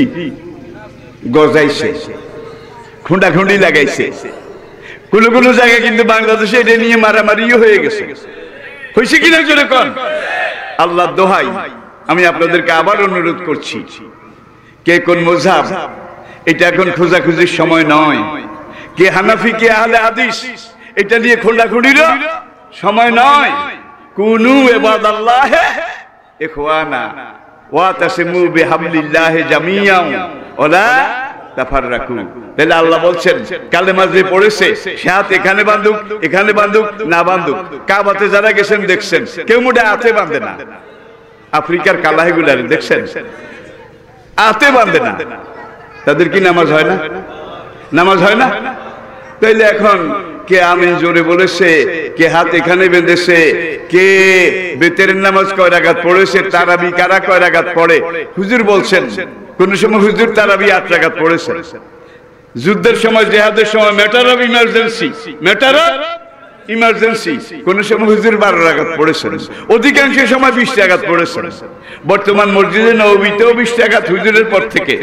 গজাইছে, খুঁটাখুঁটি লাগাইছে, কোন কোন জায়গায় কিন্তু বাংলাদেশে এটা নিয়ে মারামারিও হয়ে গেছে। হয়েছে কিনা জোরে কোন? আল্লাহর দোহাই, আমি আপনাদেরকে আবার অনুরোধ করছি, কে কোন মুযহাব এটা এখন খোঁজাখুঁজির সময় নয়, কে হানাফি কে আহলে হাদিস এটা নিয়ে খোঁটাখুঁটির সময় নয়। কুনু ইবাদাল্লাহ ইখওয়ানা ওয়া তাসিমু বিহাবলিল্লাহি জামিআন ওয়ালা তাফাররাকু। তাহলে আল্লাহ বলছেন কালেমা যে পড়েছে সে হাত এখানে বাঁধুক, এখানে বাঁধুক, না বাঁধুক। কাবাতে যারা গেছেন দেখছেন, কেউ মোটে হাতে বাঁধে না। আফ্রিকার কালাহিগুলারে দেখছেন হাতে বাঁধে না, তাদের কি নামাজ হয় না? নামাজ হয় না? তাইলে এখন কে আমিন জোরে বলেছে, কে হাত এখানে বেঁধেছে, কে বেতেরের নামাজ কয় রাকাত পড়েছে, তারাবি কারা কয় রাকাত পড়ে? হুজুর বলছেন কোন সময় হুজুর তারাবি আট রাকাত পড়েছেন। যুদ্ধের সময়, জিহাদের সময়, matter of emergency, matter of emergency, কোন সময় হুজুর বারো রাকাত পড়েছেন, অধিকাংশ সময় বিশ রাকাত পড়েছেন। বর্তমান মসজিদে নববীতেও বিশ রাকাত হুজুরের পর থেকে,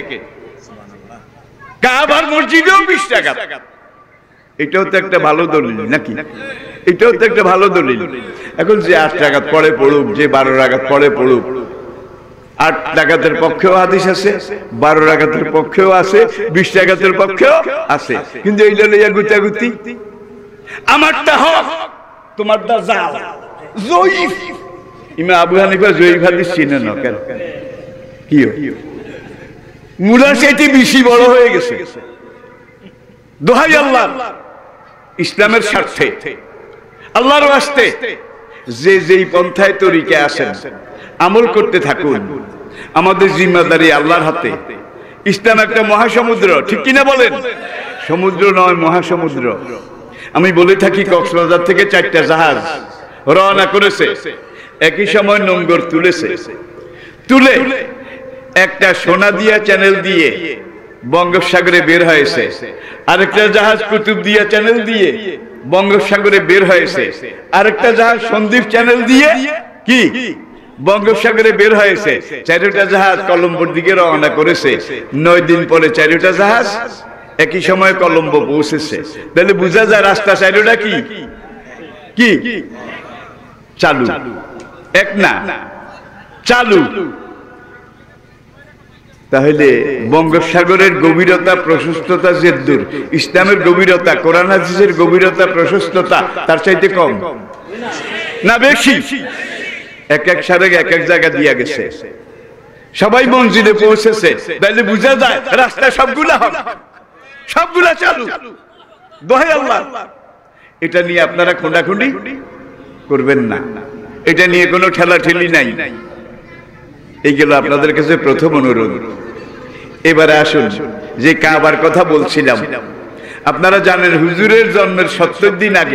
কাবার মসজিদেও বিশ রাকাত। এটাও তো একটা ভালো দলিল নাকি? এটাও তো একটা ভালো দলিল। এখন যে আট রাকাত পড়ে পড়ুক, যে বারো রাকাত পড়ে পড়ুক, আট রাকাতের পক্ষেও হাদিস আছে, বারো রাকাতের পক্ষেও আছে, বিশ রাকাতের পক্ষেও আছে। কিন্তু এইটা লইয়া গুতাগুতি, আমারটা হক তোমারটা জাল, জয়ীফ। ইমাম আবু হানিফা জয়ীফ হাদিস চিনে না কেন? কি মুলা সেটি বেশি বড় হয়ে গেছে, দোহাই আল্লাহ, ইসলামের স্বার্থে, আল্লাহর ওয়াস্তে যে যেই পন্থায় তরিকে আসেন আমল করতে থাকুন। আমাদের জিম্মাদারি আল্লাহর হাতে। ইসলাম একটা মহাসমুদ্র, ঠিক কিনা বলেন? সমুদ্র নয়, মহাসমুদ্র। আমি বলে থাকি কক্সবাজার থেকে চারটা জাহাজ রওনা করেছে, একই সময় নোঙ্গর তুলেছে, তুলে একটা সোনা দিয়া চ্যানেল দিয়ে বঙ্গোপসাগরে বের হয়েছে, আরেকটা জাহাজ কুতুবদিয়া চ্যানেল দিয়ে বঙ্গোপসাগরে বের হয়েছে, আরেকটা জাহাজ সন্দ্বীপ চ্যানেল দিয়ে কি বঙ্গোপসাগরে বের হয়েছে। চারটা জাহাজ কলম্বোর দিকে রওনা করেছে। নয় দিন পরে চারটা জাহাজ একই সময় কলম্বো পৌঁছেছে। তাহলে বোঝা যায় রাস্তা চারটা কি কি চালু, এক না চালু। তাহলে বঙ্গোপসাগরের গভীরতা প্রশস্ততা যে দূর, ইসলামের গভীরতা, কোরআন হাদিসের গভীরতা প্রশস্ততা তার চাইতে কম না বেশি? এক এক সারে এক এক জায়গা দিয়া গেছে, সবাই মসজিদে পৌঁছেছে। তাহলে বুঝা যায় রাস্তা সবগুলা হবে, সবগুলা চালু। দোহাই আল্লাহ, এটা নিয়ে আপনারা খোঁড়াখুঁড়ি করবেন না, এটা নিয়ে কোনো ঠেলাঠেলি নাই। এই গেল আপনাদের কাছে প্রথম অনুরোধ। এবারে আসুন যে কাবার কথা বলছিলাম। আপনারা জানেন হুজুরের জন্মের সত্তর দিন আগে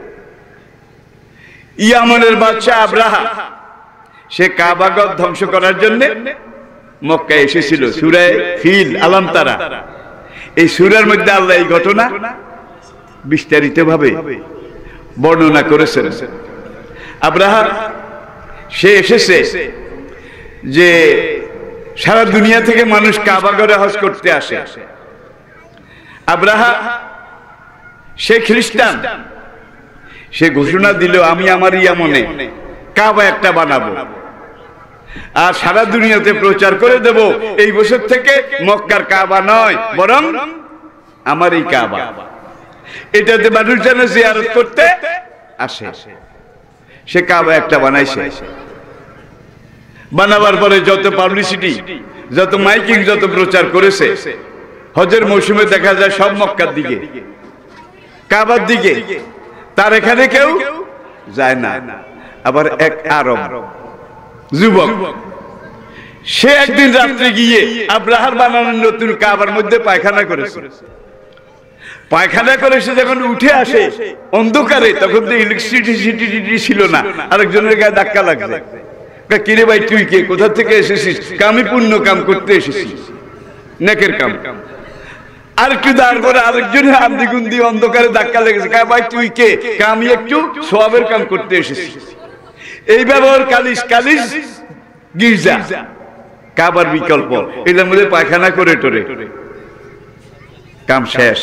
ইয়ামানের বাদশা আব্রাহা সে কাবাগর ধ্বংস করার জন্য মক্কায় এসেছিল। সূরা ফিল, আলাম তারা, এই সূরার মধ্যে আল্লাহ এই ঘটনা বিস্তারিত ভাবে বর্ণনা করেছেন। আব্রাহা সে এসেছে যে সারা দুনিয়া থেকে মানুষ কাবাগরে হজ করতে আসে। আব্রাহা সে খ্রিস্টান, সে ঘোষণা দিল আমি আমার ইয়ামনে কাবা একটা বানাবো আর সারা দুনিয়াতে প্রচার করে দেব এই বছর থেকে মক্কার কাবা নয় বরং আমার এই কাবা। এটাতে মানুষ যেন জিয়ারত করতে আসে। সে কাবা একটা বানাইছে। বানাবার পরে যত পাবলিসিটি, যত মাইকিং, যত প্রচার করেছে, হজের মৌসুমে দেখা যায় সব মক্কার দিকে, কাবার দিকে, তার এখানে কেউ যায় না। আবার এক আরব যুবক সে একদিন রাত্রে গিয়ে আব্রাহার বানানো নতুন কাবার মধ্যে পায়খানা করেছে। পায়খানা করে সে যখন উঠে আসে অন্ধকারে, তখন তো ইলেকট্রিসিটি ছিল না, আরেকজনের গায়ে ধাক্কা লাগছে। কিরে ভাই তুই কে, কোথা থেকে এসেছিস? আমি পুণ্য কাম করতে এসেছি, নেকের কাম। আর একটু দাঁড় করে আরেকজনের হাত দ্বিগুণ দিয়ে অন্ধকারে ধাক্কা লেগেছে। ভাই তুই কে? আমি একটু সওয়াবের কাম করতে এসেছি। এই ব্যবহার কালিশ কালিশ গির্জা, কাবার বিকল্প, এটার মধ্যে পায়খানা করে টোরে কাম শেষ।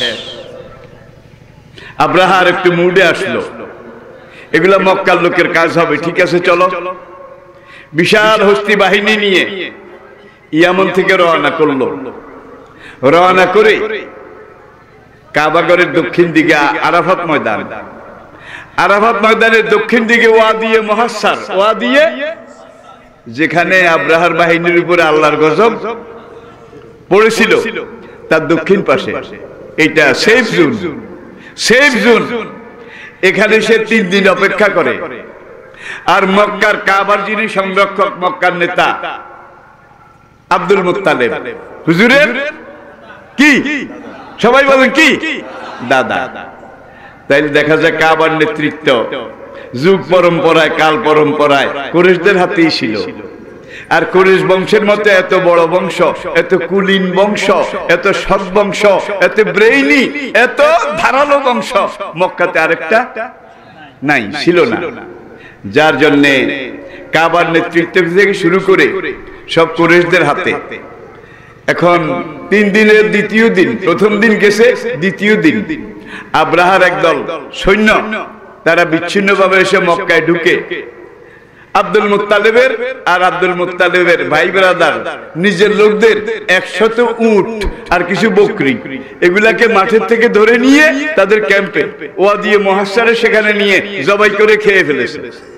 আব্রাহা আর একটু মুডে আসলো, এগুলা মক্কার লোকের কাজ হবে, ঠিক আছে চলো। বিশাল হস্তি বাহিনী নিয়ে ইয়ামন থেকে রওনা করলো। রওনা করে কাবাগরের দক্ষিণ দিকে আরাফাত ময়দান, আরাফাত ময়দানের দক্ষিণ দিকে ওয়াদিয়ে মুহাসসার, ওয়াদিয়ে যেখানে আব্রাহার বাহিনীর উপরে আল্লাহর গজব পড়েছিল তার দক্ষিণ পাশে এটা সেফ জোন, সেফ জোন। এখানে সে তিন দিন অপেক্ষা করে। আর মক্কার কাবার যিনি সংরক্ষক, মক্কার নেতা আব্দুল মুত্তালিব, হুজুরের কি সবাই বলেন কি দাদা। তাই দেখা যায় কাবার নেতৃত্ব যুগ পরম্পরায়, কাল পরম্পরায় কুরাইশদের হাতেই ছিল। আর কুরাইশ বংশের মতো এত বড় বংশ, এত কুলীন বংশ, এত সৎ বংশ, এত ব্রেইনি, এত ধারালো বংশ মক্কাতে আরেকটা নাই, ছিল না। যার জন্যে কাবার নেতৃত্ব থেকে শুরু করে সব কুরাইশদের হাতে। এখন তিন দিনের দ্বিতীয় দিন, প্রথম দিন গেছে, দ্বিতীয় দিন আব্রাহার একদল সৈন্য তারা বিচ্ছিন্নভাবে এসে মক্কায় ঢুকে আব্দুল মুত্তালিবের আর আব্দুল মুত্তালিবের ভাই ব্রাদার নিজের লোকদের একশত উট আর কিছু বকরি এগুলাকে মাঠের থেকে ধরে নিয়ে তাদের ক্যাম্পে ওয়াদিয়ে মুহাসসারে সেখানে নিয়ে জবাই করে খেয়ে ফেলেছে।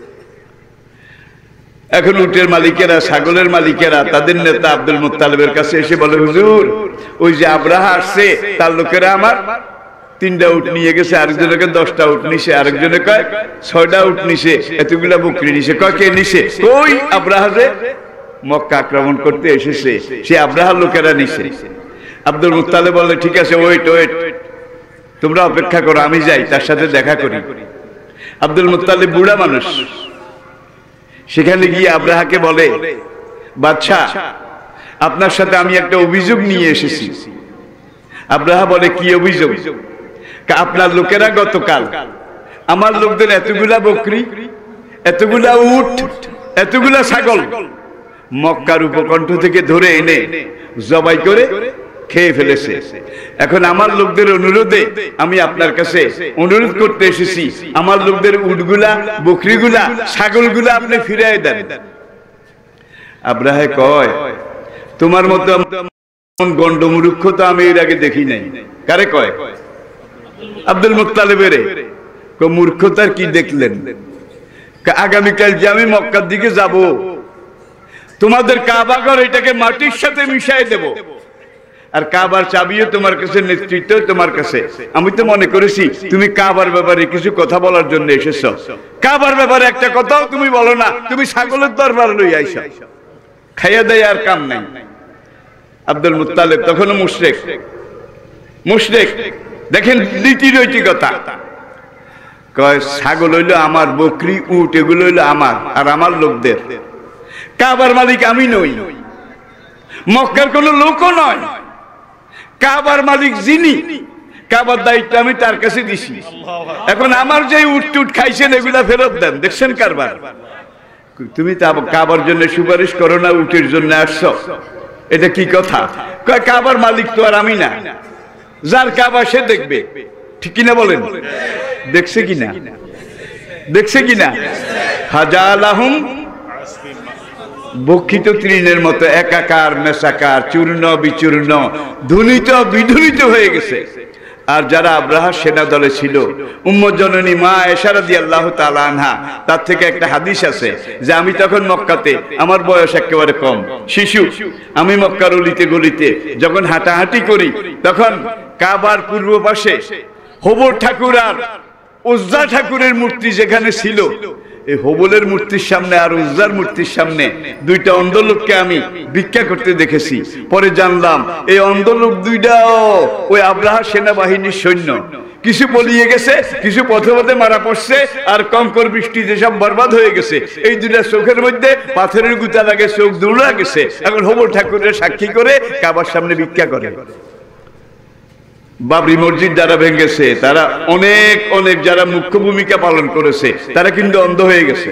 এখন উটের মালিকেরা, ছাগলের মালিকেরা তাদের নেতা আব্দুল মুত্তালিবের কাছে এসে বলে, হুজুর ওই যে আব্রাহা আসছে তার লোকেরা আমার তিনটা উট নিয়ে গেছে, আরেকজনকে দশটা উট নিছে, আরেকজনে কয় ছয়টা উট নিছে, এতগুলা বকরি নিছে। কয় কে নিছে? ওই আব্রাহা যে মক্কা আক্রমণ করতে এসেছে, সে আব্রাহার লোকেরা নিছে। আব্দুল মুত্তালিব বলে ঠিক আছে, ওয়েট ওয়েট, তোমরা অপেক্ষা করো, আমি যাই তার সাথে দেখা করি। আব্দুল মুত্তালিব বুড়া মানুষ, সেখানে গিয়ে আব্রাহাকে বলে, বাদশা আপনার সাথে আমি একটা অভিযোগ নিয়ে এসেছি। আব্রাহা বলে কি অভিযোগ? আপনার লোকেরা গতকাল আমার লোকদের এতগুলা বকরি, এতগুলা উট, এতগুলা ছাগল মক্কার উপকণ্ঠ থেকে ধরে এনে জবাই করে খেয়ে ফেলেছে। এখন আমার লোকদের অনুরোধে আমি আপনার কাছে অনুরোধ করতে এসেছি, আমার লোকদের উটগুলা, বকরিগুলা, ছাগলগুলা আপনি ফিরিয়ে দেন। আব্রাহা কয়, তোমার মতো গন্ডমূর্খ তো আমি এর আগে দেখি নাই। কারে কয়? আব্দুল মুত্তালিবের। মূর্খতার কি দেখলেন? আগামীকাল যে আমি মক্কার দিকে যাব, তোমাদের কাবা ঘর এটাকে মাটির সাথে মিশাই দেব, আর কাবার চাবিও তোমার কাছে, নেতৃত্ব তোমার কাছে। আমি তো মনে করেছি তুমি কাবার ব্যাপারে কিছু কথা বলার জন্য এসেছো, কাবার ব্যাপারে একটা কথাও তুমি বলো না, তুমি ছাগলের দরবার লই আইছো, খাইয়া দেয় আর কাম নাই। আব্দুল মুত্তালিব তখনও মুশরিক, মুশরিক দেখেন নীতি নৈতিকতা। কয় ছাগল হইলো আমার, বকরি উট এগুলো হইলো আমার আর আমার লোকদের, কাবার মালিক আমি নই, মক্কার কোন লোকও নয়, কাবার মালিক যিনি, কাবার দায়িত্ব আমি তার কাছে দিছি। এখন আমার যে উট টুট খাইছেন এগুলা ফেরত দেন। দেখছেন কারবার? তুমি কাবার জন্য সুপারিশ করো না, উটের জন্য আসছো, এটা কি কথা? কয় কাবার মালিক তো আর আমি না, যার কাবা সে দেখবে। ঠিক কিনা বলেন? দেখছে কিনা? দেখছে কিনা? হাজালাহুম বক্ষিত তৃণের মতো একাকার মেসাকার, চূর্ণ বিচূর্ণ, ধুনিত বিধুনিত হয়ে গেছে। আর যারা আব্রাহার সেনা দলে ছিল, উম্মে জননী মা আয়েশা রাদিয়াল্লাহু তাআলা আনহা, তার থেকে একটা হাদিস আছে যে আমি তখন মক্কাতে, আমার বয়স একেবারে কম, শিশু, আমি মক্কার অলিতে গলিতে যখন হাঁটাহাঁটি করি, তখন কাবার পূর্ব পাশে হবর ঠাকুর আর উজ্জা ঠাকুরের মূর্তি যেখানে ছিল, এই হবলের মূর্তির সামনে আর উজ্জার মূর্তির সামনে দুইটা অন্ধ লোককে আমি ভিক্ষা করতে দেখেছি। পরে জানলাম এই অন্ধ লোক দুইটাও ওই আব্রাহা সেনাবাহিনীর সৈন্য। কিছু পলিয়ে গেছে, কিছু পথে পথে মারা পড়ছে, আর কঙ্কর বৃষ্টিতে সব বরবাদ হয়ে গেছে। এই দুইটা চোখের মধ্যে পাথরের গুতা লাগে, চোখ দৌড়া গেছে। এখন হবল ঠাকুরের সাক্ষী করে কাবার সামনে ভিক্ষা করে। বাবরি মসজিদ যারা ভেঙেছে, তারা অনেক অনেক যারা মুখ্য ভূমিকা পালন করেছে, তারা কিন্তু অন্ধ হয়ে গেছে।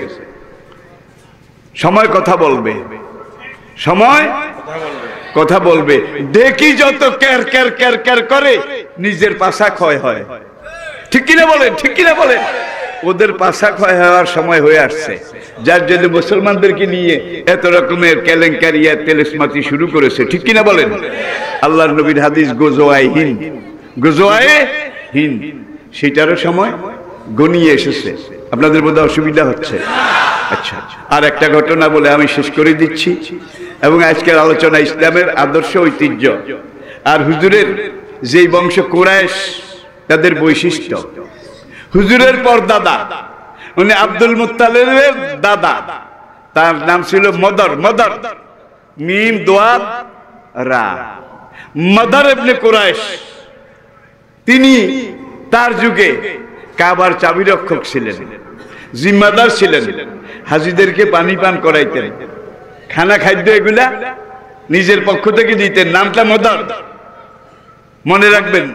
সময় কথা বলবে, সময় কথা বলবে। দেখি যত ক্যার ক্যার ক্যার ক্যার করে নিজের পাশা ক্ষয় হয়। ঠিক কিনা বলেন? ঠিক কিনা বলেন? ওদের পাশা ক্ষয় হওয়ার সময় হয়ে আসছে, যার জন্য মুসলমানদেরকে নিয়ে এত রকমের কেলেঙ্কারি, তেলেসমাতি শুরু করেছে। ঠিক কিনা বলেন? আল্লাহর নবীর হাদিস, গোজোয়ায়ে হিন্দ, গোজোয়ায়ে হিন্দ, সেটারও সময় গনিয়ে এসেছে। আপনাদের বোধহয় অসুবিধা হচ্ছে? আচ্ছা, আর একটা ঘটনা বলে আমি শেষ করে দিচ্ছি। এবং আজকের আলোচনা ইসলামের আদর্শ, ঐতিহ্য আর হুজুরের যেই বংশ কুরাইশ, তাদের বৈশিষ্ট্য। হুজুরের পর দাদা, উনি আব্দুল মুত্তালিবের দাদা, তার নাম ছিল মদর। মদর মিম দোয়া রা, মদর ইবনে কুরাইশ। তিনি তার যুগে কাবার চাবি রক্ষক ছিলেন, জিম্মাদার ছিলেন, হাজিদেরকে পানি পান করাইতেন, খানা খাদ্য এগুলা নিজের পক্ষ থেকে দিতেন। নামটা মদর, মনে রাখবেন।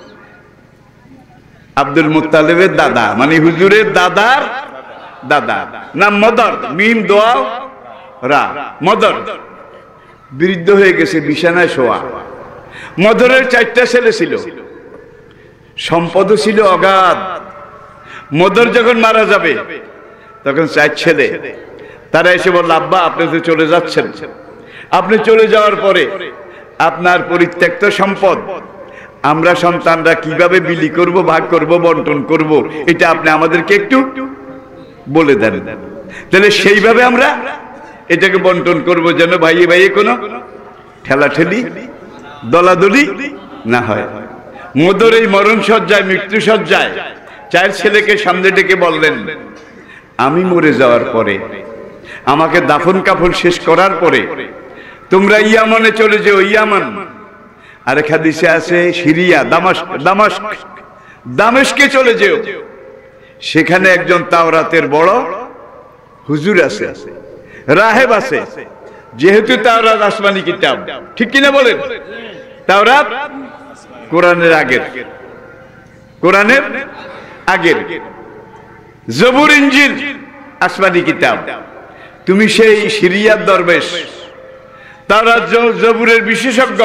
আব্দুল মুত্তালিবের দাদা, মানে হুজুরের দাদার দাদা, নাম মদর, মিম দোয়া রা, মদর। বৃদ্ধ হয়ে গেছে, বিছানায় শোয়া। মদরের চারটা ছেলে ছিল, সম্পদও ছিল অগাধ। মদর যখন মারা যাবে, তখন চার ছেলে, তারা এসে বলল, আব্বা আপনি তো চলে যাচ্ছেন, আপনি চলে যাওয়ার পরে আপনার পরিত্যক্ত সম্পদ আমরা সন্তানরা কিভাবে বিলি করব, ভাগ করব, বন্টন করব, এটা আপনি আমাদেরকে একটু বলে দেন। তাহলে সেইভাবে আমরা এটাকে বন্টন করব, যেন ভাইয়ে ভাইয়ে কোনো ঠেলাঠেলি, দলাদলি না হয়। মদর এই মরণ সজ্জায়, মৃত্যু সজ্জায় চার ছেলেকে সামনে ডেকে বললেন, আমি মরে যাওয়ার পরে, আমাকে দাফন কাফন শেষ করার পরে তোমরা ইয়ামানে চলে যেও। ইয়ামান আরেক হাদিসে আছে সিরিয়া, দামাস্ক, দামাস্ক দামেস্কে চলে যেও। সেখানে একজন তাওরাতের বড় হুজুর আছে, রাহেব আছে। যেহেতু তাওরাত আসমানি কিতাব, ঠিক কিনা বলেন? তাওরাত কোরআনের আগের, কোরআনের আগের। জবুর ইনজিল আসমানি কিতাব। তুমি সেই সিরিয়ার দরবেশ, তাওরাত জবুরের বিশেষজ্ঞ,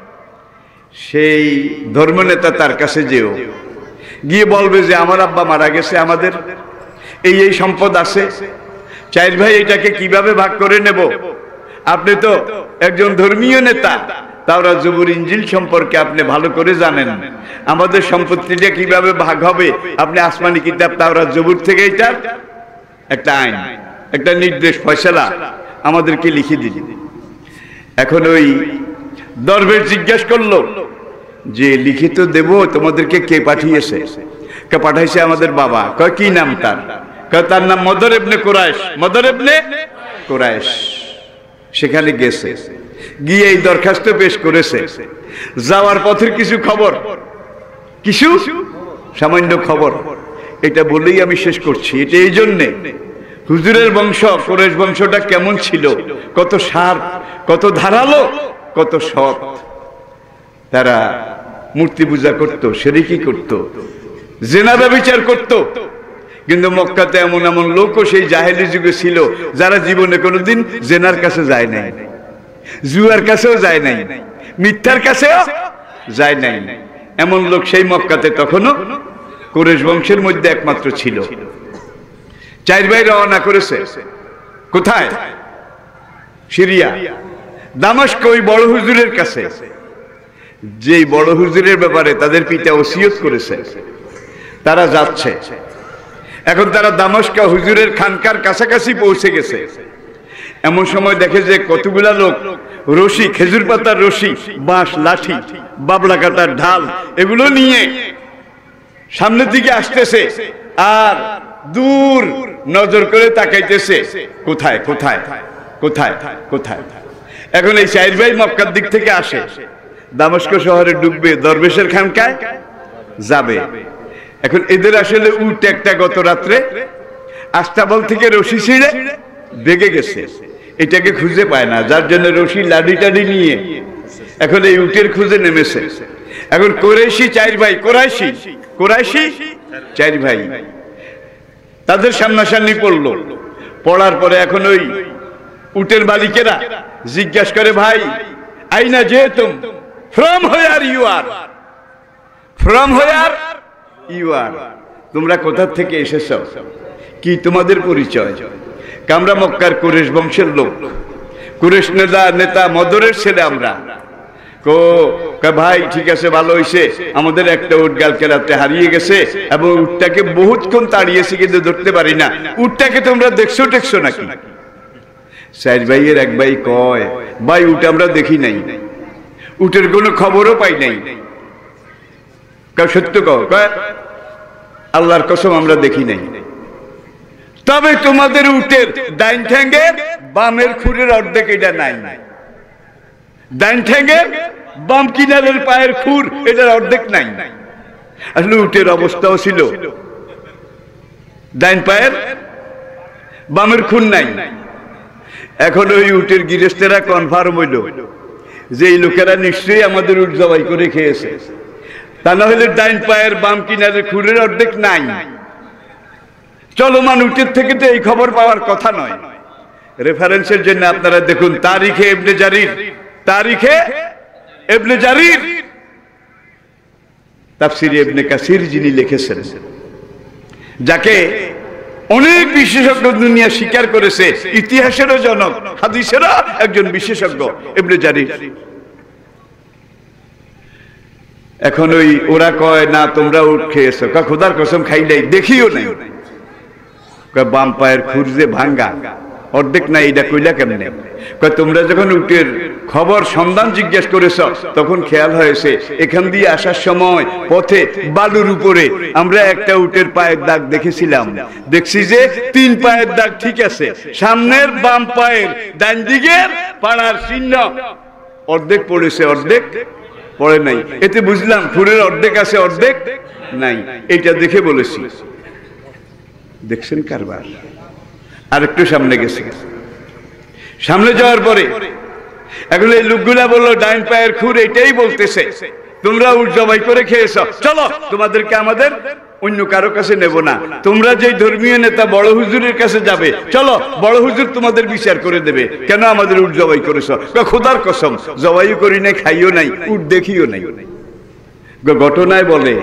সেই ধর্মনেতা তার কাছে যেও, গিয়ে বলবে যে আমার আব্বা মারা গেছে, আমাদের এই এই সম্পদ আছে, চার ভাই এটাকে কিভাবে ভাগ করে নেব? আপনি তো একজন ধর্মীয় নেতা, তাওরাত জবুর ইনজিল সম্পর্কে আপনি ভালো করে জানেন, আমাদের সম্পত্তিটা কিভাবে ভাগ হবে আপনি আসমানি কিতাব তাওরাত জবুর থেকে এটা একটা আইন, একটা নির্দেশ, ফয়সালা আমাদেরকে লিখে দিন। এখন ওই দরবেশ জিজ্ঞাসা করলো যে লিখিত দেব তোমাদেরকে, কে পাঠিয়েছে? কে পাঠাইছে? আমাদের বাবা। কয় কি নাম তার? কয় তার নাম মদর ইবনে কুরাইশ। মদর ইবনে কুরাইশ সেখানে গেছে, গিয়ে এই দরখাস্ত পেশ করেছে। যাওয়ার পথের কিছু খবর, কিছু সামান্য খবর, এটা বলেই আমি শেষ করছি। এটা এই জন্যে হুজুরের বংশ, কুরাইশ বংশটা কেমন ছিল, কত শার্প, কত ধারালো, কত সৎ। তারা মূর্তি পূজা করত, শিরকি করত, জিনা ব্যভিচার করত। কিন্তু মক্কাতে এমন এমন লোকও সেই জাহেলি যুগে ছিল যারা জীবনে কোনোদিন জেনার কাছে যায় নাই, জুয়ার কাছেও যায় নাই, মিথ্যার কাছেও যায় নাই। এমন লোক সেই মক্কাতে তখনও কুরাইশ বংশের মধ্যে একমাত্র ছিল। চার ভাই রওনা করেছে কোথায়? সিরিয়া, দামেস্ক, ওই বড় হুজুরের কাছে, যেই বড় হুজুরের ব্যাপারে তাদের পিতা ওসিয়ত করেছে। তারা যাচ্ছে। এখন তারা দামেস্ক হুজুরের খানকার কাছাকাছি পৌঁছে গেছে। এমন সময় দেখে যে কতগুলা লোক রশি, খেজুর পাতার রশি, বাঁশ, লাঠি, বাবলা কাটার ঢাল এগুলো নিয়ে সামনের দিকে আসতেছে, আর দূর নজর করে তাকাইতেছে কোথায় কোথায় কোথায় কোথায়। এখন এই চার ভাই মক্কার দিক থেকে আসে, দামেস্ক শহরে ঢুকবে, দরবেশের খানকায় যাবে। এখন এদের আসলে উট একটা গত রাত্রে আস্তাবল থেকে রশি ছিঁড়ে ভেগে গেছে, এটাকে খুঁজে পায় না, যার জন্য রশি লাঠি টাডি নিয়ে এখন এই উটের খুঁজে নেমেছে। এখন কুরাইশি চার ভাই, কুরাইশি কুরাইশি চার ভাই তাদের সামনাসামনি পড়লো। পড়ার পরে এখন ওই উটের মালিকেরা জিজ্ঞাসা করে, ভাই আইনা যেতুম, from where you are, from where you are, তোমরা কোথা থেকে এসেছো, কি তোমাদের পরিচয়? আমরা মক্কার কুরাইশ বংশের লোক, কুরাইশ নেতা নেতা মদরের ছেলে আমরা। কো ভাই ঠিক আছে, ভালো হইছে, আমাদের একটা উট কালকে রাতে হারিয়ে গেছে এবং উটটাকে বহুতক্ষণ তাড়িয়েছি কিন্তু ধরতে পারি না, উটটাকে তোমরা দেখছো টেকছো নাকি? চার ভাইয়ের এক ভাই কয়, ভাই উট আমরা দেখি নাই, উটের কোনো খবরও পাই নাই। সত্য কয়, আল্লাহর কসম আমরা দেখি নাই। তবে তোমাদের উটের ডাইন ঠ্যাঙ্গে বামের খুরের অর্ধেক এটা নাই, ডাইন ঠ্যাঙ্গে বাম কিনারের পায়ের খুর এটার অর্ধেক নাই। আসলে উটের অবস্থাও ছিল ডাইন পায়ের বামের খুর নাই। এখন ওই উটের গৃহস্থেরা কনফার্ম হইল যে এই লোকেরা নিশ্চয়ই আমাদের উট জবাই করে খেয়েছে, তা না হলে ডাইন পায়ের বাম কিনারের খুরের অর্ধেক নাই। চলমান উটের থেকে তো এই খবর পাওয়ার কথা নয়। রেফারেন্সের জন্য আপনারা দেখুন তারিখে ইবনে জারির, তারিখে ইবনে জারির, তাফসিরে ইবনে কাসির যিনি লিখেছেন, যাকে অনেক বিশেষজ্ঞ দুনিয়া স্বীকার করেছে, ইতিহাসেরও জনক, হাদিসেরও একজন বিশেষজ্ঞ ইবনে জারির। এখন ওই ওরা কয় না তোমরা উট খেয়েছো, কয় খোদার কসম খাই নাই, দেখিও নাই। বাম পায়ের খুর যে ভাঙ্গা, অর্ধেক নাই, এটা কইলা কেমনে? কয় তোমরা যখন উটের খবর সন্ধান জিজ্ঞেস করেছ তখন খেয়াল হয়েছে এখান দিয়ে আসার সময় পথে বালুর উপরে আমরা একটা উটের পায়ের দাগ দেখেছিলাম। দেখছি যে তিন পায়ের দাগ ঠিক আছে, সামনের বাম পায়ের ডান দিকের পাড়ার চিহ্ন অর্ধেক পড়েছে, অর্ধেক পড়ে নাই। এতে বুঝলাম খুরের অর্ধেক আছে, অর্ধেক নাই। এটা দেখে বলেছি। দেখছেন কারবার। আর একটু সামনে গেছে, সামনে যাওয়ার পরে এখন এই লোকগুলা বললো ডাইন পায়ের খুর এটাই বলতেছে তোমরা উট জবাই করে খেয়েছ, চলো তোমাদেরকে আমাদের অন্য কারো কাছে নেব না, তোমরা যে ধর্মীয় নেতা বড় হুজুরের কাছে যাবে, চলো বড় হুজুর তোমাদের বিচার করে দেবে কেন আমাদের উট জবাই করেছ। খোদার কসম জবাইও করি নাই, খাইও নাই, উট দেখিও নাই। ঘটনায় বলে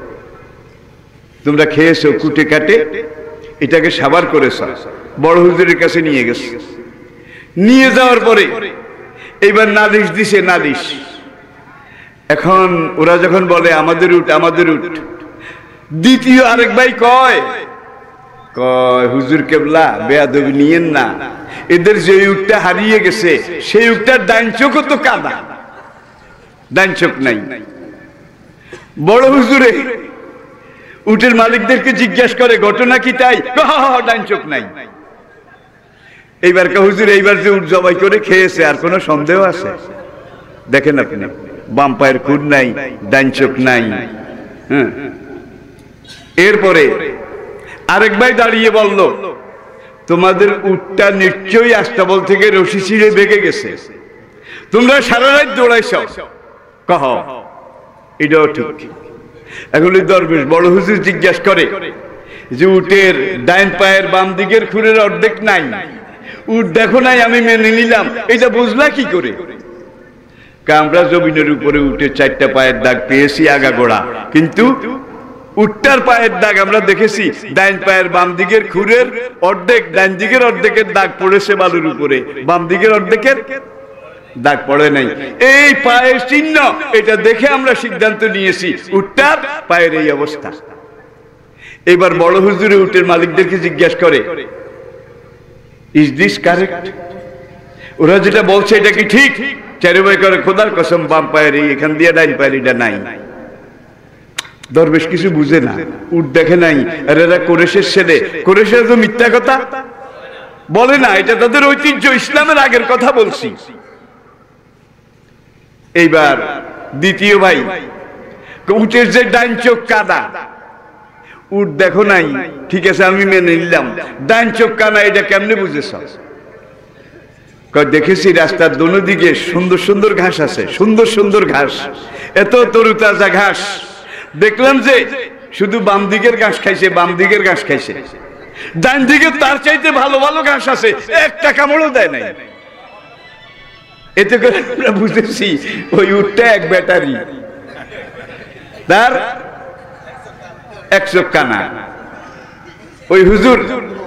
তোমরা খেয়েছো কুটে কাটে, এটাকে সাবার করেছ, বড় হুজুরের কাছে নিয়ে গেছে। নিয়ে যাওয়ার পরে এইবার নালিশ দিছে, নালিশ। এখন ওরা যখন বলে আমাদের উট আমাদের উট, দ্বিতীয় আরেক ভাই কয় কয় হুজুর কেবলা বেয়াদবি নিয়েন না, এদের যে উটটা হারিয়ে গেছে সেই উটটার ডাইন চোখও তো কাদা, ডাইন চোখ নাই। বড় হুজুরে উটের মালিকদেরকে জিজ্ঞাসা করে ঘটনা কি তাই? ডাইন চোখ নাই। এইবার কে হুজুর এইবার যে উট জবাই করে খেয়েছে আর কোনো সন্দেহ আছে? দেখেন আপনি বাম পায়ের খুর নাই, ডাইন চোখ নাই। হ্যাঁ, এরপরে আরেক ভাই দাঁড়িয়ে বলল তোমাদের উটটা নিশ্চয়ই আস্তাবল থেকে রশি ছিঁড়ে বেঁকে গেছে, তোমরা সারা রাত দৌড়াইছ। কহ এটাও ঠিক। এখন দরবেশ বড় হুজুর জিজ্ঞাসা করে যে উটের ডাইন পায়ের বাম দিকের খুরের অর্ধেক নাই, উট দেখো নাই, আমি মেনে নিলাম, এটা বুঝলা কি করে? আমরা জমিনের উপরে উঠে চারটা পায়ের দাগ পেয়েছি আগা গোড়া, কিন্তু উটটার পায়ের দাগ আমরা দেখেছি ডাইন পায়ের বাম দিকের খুরের অর্ধেক, ডাইন দিকের অর্ধেকের দাগ পড়েছে বালুর উপরে, বাম দিকের অর্ধেকের দাগ পড়ে নাই। এই পায়ের চিহ্ন এটা দেখে আমরা সিদ্ধান্ত নিয়েছি উটটার পায়ের এই অবস্থা। এবার বড় হুজুরে উটের মালিকদেরকে জিজ্ঞাসা করে ইজ দিস কারেক্ট? ওরা যেটা বলছে এটা কি ঠিক? চারি ভাই করে খোদার কসম বাম পায়ের এই এখান দিয়ে ডাইন পায়ের এটা নাই। দরবেশ কিছু বুঝে না, উট দেখে নাই। আর এরা কোরেশের ছেলে, কোরেশের তো মিথ্যা কথা বলে না, এটা তাদের ঐতিহ্য, ইসলামের আগের কথা বলছি। এইবার দ্বিতীয় ভাই উটের যে ডাইন চোখ কাদা, উট দেখো নাই, ঠিক আছে আমি মেনে নিলাম, ডাইন চোখ কানা এটা কেমনে বুঝেছ? দেখেছি রাস্তার দোনো দিকে সুন্দর সুন্দর ঘাস আছে, সুন্দর সুন্দর ঘাস, এত তরুতাজা ঘাস। দেখলাম যে শুধু বাম দিকের ঘাস খাইছে, বাম দিকের ঘাস খাইছে, ডান দিকে তার চাইতে ভালো ভালো ঘাস আছে, একটা কামড়ও দেয় নাই। এতে করে আমরা বুঝেছি ওই উটটা এক ব্যাটারি, তার এক চোখ কানা। ওই হুজুর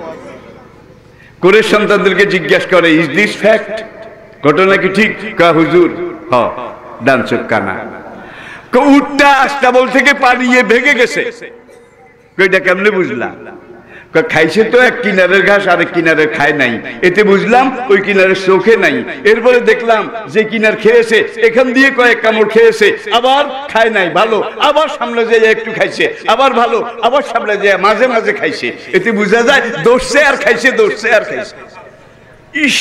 কোরেশ সন্তানদেরকে জিজ্ঞাসা করে ইজ দিস ফ্যাক্ট? ঘটনা কি ঠিক? কা হুজুর হ ডান চোখ কানা। উটটা আস্তাবল থেকে পালিয়ে ভেঙে গেছে, এটা কেমনে বুঝলাম? খাইছে তো এক কিনারের ঘাস, আরেক কিনারের খায় নাই, এতে বুঝলাম ওই কিনারের চোখে নাই। এরপরে দেখলাম যে কিনার খেয়েছে এখান দিয়ে কয়েক কামড় খেয়েছে, আবার খায় নাই ভালো, আবার সামনে যে একটু খাইছে, আবার ভালো, আবার সামনে যে মাঝে মাঝে খাইছে। এতে বোঝা যায় দৌড়ছে আর খাইছে, দৌড়ছে আর খাইছে। ইস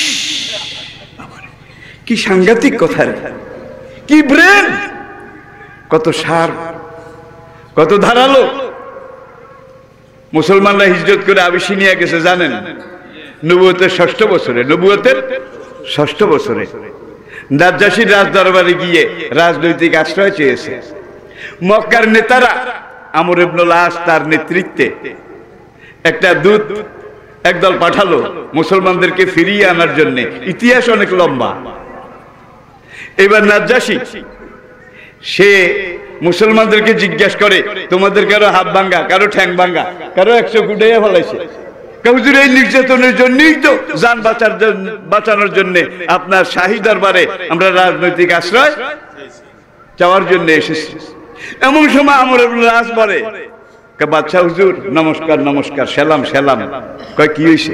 কি সাংঘাতিক কথা, কি ব্রেন, কত সার, কত ধারালো। মুসলমানরা হিজরত করে আবিসিনিয়া গেছে জানেন, নবুয়তের ষষ্ঠ বছরে, নবুয়তের ষষ্ঠ বছরে নাজ্জাশীর রাজ দরবারে গিয়ে রাজনৈতিক আশ্রয় চেয়েছে। মক্কার নেতারা আমর ইবনুল আস তার নেতৃত্বে একটা দূত একদল পাঠালো মুসলমানদেরকে ফিরিয়ে আনার জন্য। ইতিহাস অনেক লম্বা। এবার নাজ্জাশী সে মুসলমানদেরকে জিজ্ঞাসা করে তোমাদের কারো হাত ভাঙ্গা, কারো ঠ্যাং ভাঙ্গা, কারো একশো গুটাইয়া ফেলাইছে? হুজুর এই নির্যাতনের জন্যই তো জান বাঁচার জন্য, বাঁচানোর জন্য আপনার শাহী দরবারে আমরা রাজনৈতিক আশ্রয় চাওয়ার জন্য এসেছি। এমন সময় আমর ইবনুল আস বলে বাদশা হুজুর নমস্কার নমস্কার, সালাম সালাম। কয় কি হয়েছে?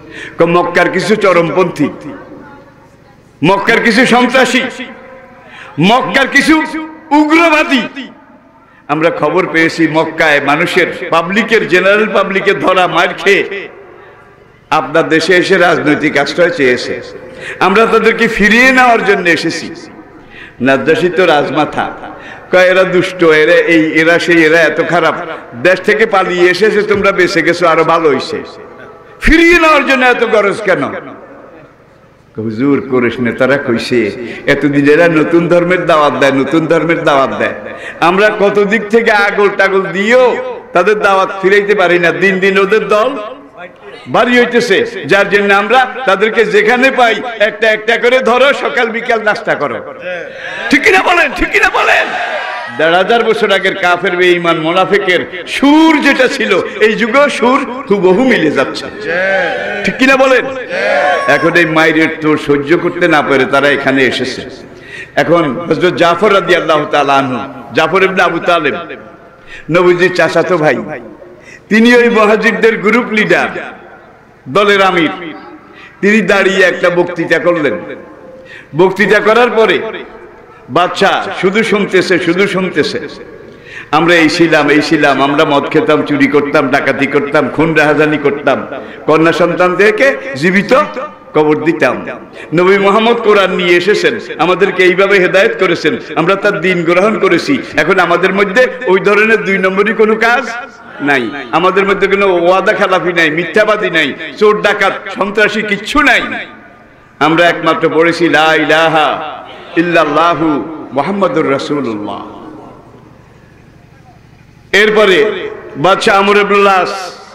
মক্কার কিছু চরমপন্থী, মক্কার কিছু সন্ত্রাসী, মক্কার কিছু উগ্রবাদী, আমরা খবর পেয়েছি মক্কায় মানুষের পাবলিকের জেনারেল পাবলিকের ধরা মার খেয়ে আপনার দেশে এসে রাজনৈতিক আশ্রয় চেয়েছে। আমরা তাদেরকে ফিরিয়ে নেওয়ার জন্য এসেছি। নাজ্জাশী তো রাজমাথা, কয় এরা দুষ্ট, এরা এই এরা সেই, এরা এত খারাপ, দেশ থেকে পালিয়ে এসেছে, তোমরা বেঁচে গেছো, আরো ভালো হইছে, ফিরিয়ে নেওয়ার জন্য এত গরজ কেন? হুজুর কোরেশ নেতারা কইছে এতদিন এরা নতুন ধর্মের দাওয়াত দেয়, নতুন ধর্মের দাওয়াত দেয়, আমরা কত দিক থেকে আগল টাগল দিয়েও তাদের দাওয়াত ফিরাইতে পারি না। দিন দিন ওদের দল ভারী হইতেছে, যার জন্য আমরা তাদেরকে যেখানে পাই একটা একটা করে ধরো, সকাল বিকাল নাস্তা করো। ঠিক কিনা বলেন? ঠিক কিনা বলেন? দেড় হাজার বছর আগের কাফের বেঈমান মুনাফিকের সুর যেটা ছিল, এই যুগেও সুর হুবহু মিলে যাচ্ছে। ঠিক কিনা বলেন? এখন এই মায়ের তো সহ্য করতে না পারে তারা এখানে এসেছে। এখন হযরত জাফর রাদিয়াল্লাহু তাআলা আনহু, জাফর ইবনে আবু তালেব নবীজির চাচাতো ভাই, তিনি ওই মুহাজিরদের গ্রুপ লিডার, দলের আমির। তিনি দাঁড়িয়ে একটা বক্তৃতা করলেন। বক্তৃতা করার পরে বাদশা শুধু শুনতেছে, শুধু শুনতেছে। আমরা এই ছিলাম, এই ছিলাম, আমরা মদ খেতাম, চুরি করতাম, ডাকাতি করতাম, খুন রাহাজানি করতাম, কন্যা সন্তানদেরকে জীবিত কবর দিতাম। নবী মুহাম্মদ কোরআন নিয়ে এসেছেন, আমাদেরকে এইভাবে হেদায়েত করেছেন, আমরা তার দ্বীন গ্রহণ করেছি। এখন আমাদের মধ্যে ওই ধরনের দুই নম্বরই কোনো কাজ নাই, আমাদের মধ্যে কোনো ওয়াদা খেলাফি নাই, মিথ্যাবাদী নাই, চোর ডাকাত সন্ত্রাসী কিচ্ছু নাই। আমরা একমাত্র পড়েছি লা ইলাহা ইল্লাল্লাহু মুহাম্মাদুর রাসূলুল্লাহ। এরপরে বাদশা আমর ইবনুল আস,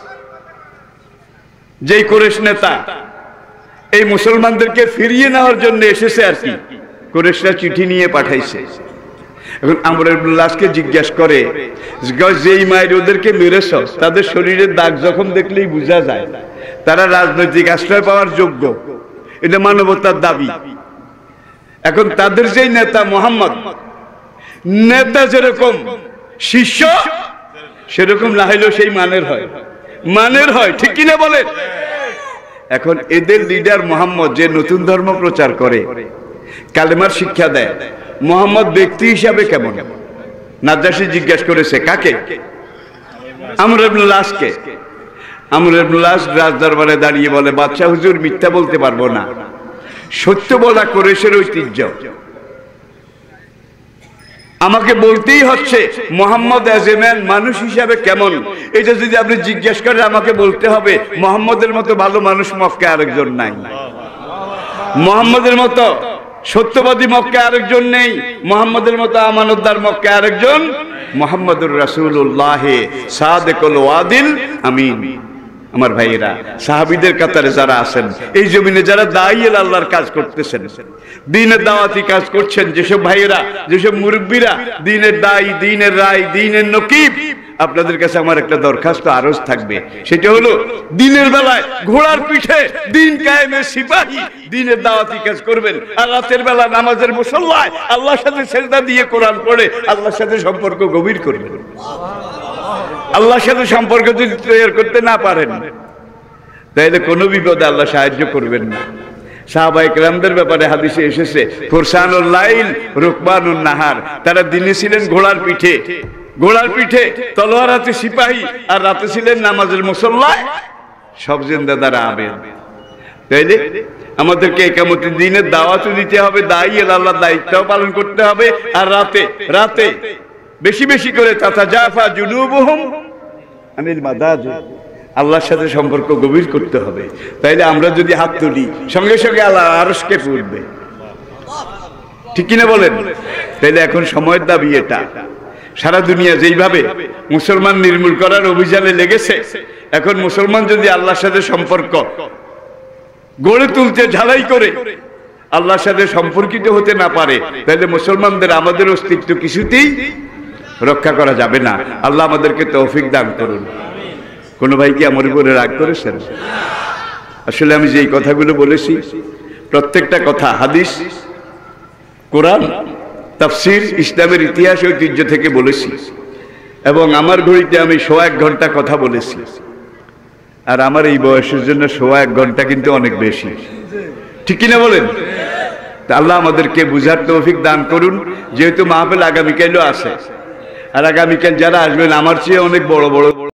যেই কুরাইশ নেতা, এই মুসলমানদেরকে ফিরিয়ে নেওয়ার জন্য এসেছে আর কি, কুরাইশরা চিঠি নিয়ে পাঠাইছে। এখন আমর ইবনুল আসকে জিজ্ঞাসা করে, যেই মায়ের ওদেরকে মেরেছ তাদের শরীরের দাগ জখম দেখলেই বোঝা যায় তারা রাজনৈতিক আশ্রয় পাওয়ার যোগ্য, এটা মানবতার দাবি। এখন তাদের যেই নেতা মুহাম্মদ, নেতা যেরকম শিষ্য সেরকম না হইলেও সেই মানের হয়, মানের হয়। ঠিক কিনা বলেন? এখন এদের লিডার মুহাম্মদ, যে নতুন ধর্ম প্রচার করে, কালেমার শিক্ষা দেয়, মুহাম্মদ ব্যক্তি হিসাবে কেমন? নাজ্জাশী জিজ্ঞাসা করেছে কাকে? আমর ইবনুল আসকে। আমর ইবনুল আস রাজ দরবারে দাঁড়িয়ে বলে, বাদশা হুজুর, মিথ্যা বলতে পারবো না, সত্য বলা কুরাইশের ঐতিহ্য, আমাকে বলতেই হচ্ছে মুহাম্মদ এজ এ ম্যান, মানুষ হিসাবে কেমন, এটা যদি আপনি জিজ্ঞেস করেন আমাকে বলতে হবে মুহাম্মদের মতো ভালো মানুষ মক্কায় আরেকজন নাই, মুহাম্মদের মতো সত্যবাদী মক্কায় আরেকজন নেই, মুহাম্মদের মতো আমানতদার মক্কায় আরেকজন মুহাম্মাদুর রাসূলুল্লাহ সাদিকুল ওয়াদিল আমিন। আমার ভাইয়েরা, সাহাবীদের কাতারে যারা আছেন, এই জমিনে যারা দায়ীল আল্লাহর কাজ করতেছেন, দ্বীনের দাওয়াতি কাজ করছেন, যেসব ভাইয়েরা, যেসব মুরব্বীরা দ্বীনের দায়ী, দ্বীনের রায়, দ্বীনের নকিব, আপনাদের কাছে আমার একটা দরখাস্ত, আরজ থাকবে। সেটা হলো দিনের বেলায় ঘোড়ার পিঠে দ্বীন কায়েমের সিপাহী দ্বীনের দাওয়াতি কাজ করবেন, আর রাতের বেলা নামাজের মুসল্লায় আল্লাহর সাথে সেজদা দিয়ে কোরআন পড়ে আল্লাহর সাথে সম্পর্ক গভীর করবেন। আল্লাহর সাথে সম্পর্ক যদি তৈরি করতে না পারেন তাহলে কোনো বিপদে আল্লাহ সাহায্য করবেন না। সাহাবায়ে কেরামদের ব্যাপারে হাদিসে এসেছে, ফুরসানুল লাইল রুকবানুন নাহার, তারা দিনে ছিলেন ঘোড়ার পিঠে, ঘোড়ার পিঠে তলোয়ার হাতে সিপাহী, আর রাতে ছিলেন নামাজের মুসল্লায় সব জিন্দাদার আবেদ। তাইলে আমাদেরকে কিয়ামতের দিনের দাওয়াতও দিতে হবে, দায়ী আল্লাহর দায়িত্বও পালন করতে হবে, আর রাতে রাতে বেশি বেশি করে তাতাজাফা জুনুবুহুম আনিল মাদাজি, আল্লাহর সাথে সম্পর্ক গভীর করতে হবে। তাইলে আমরা যদি হাত তুলি সঙ্গে সঙ্গে আল্লাহ আরশ কেঁপে উঠবে। ঠিক কিনা বলেন? তাইলে এখন সময়ের দাবি এটা। সারা দুনিয়া যেইভাবে মুসলমান নির্মূল করার অভিযানে লেগেছে, এখন মুসলমান যদি আল্লাহর সাথে সম্পর্ক গড়ে তুলতে ঝালাই করে আল্লাহর সাথে সম্পর্কিত হতে না পারে, তাহলে মুসলমানদের আমাদের অস্তিত্ব কিছুতেই রক্ষা করা যাবে না। আল্লাহ আমাদেরকে তৌফিক দান করুন। কোনো ভাই কি আমার উপরে রাগ করেছেন? আসলে আমি যেই কথাগুলো বলেছি প্রত্যেকটা কথা হাদিস, কোরআন, তাফসীর, ইসলামের ইতিহাস, ঐতিহ্য থেকে বলেছি, এবং আমার ঘড়িতে আমি সোয়া এক ঘন্টা কথা বলেছি। আর আমার এই বয়সের জন্য সোয়া এক ঘন্টা কিন্তু অনেক বেশি, ঠিক কিনা বলেন? তা আল্লাহ আমাদেরকে বুঝার তৌফিক দান করুন। যেহেতু মাহফিল আগামীকালও আছে, আর আগামীকাল যারা আসবেন আমার চেয়ে অনেক বড় বড়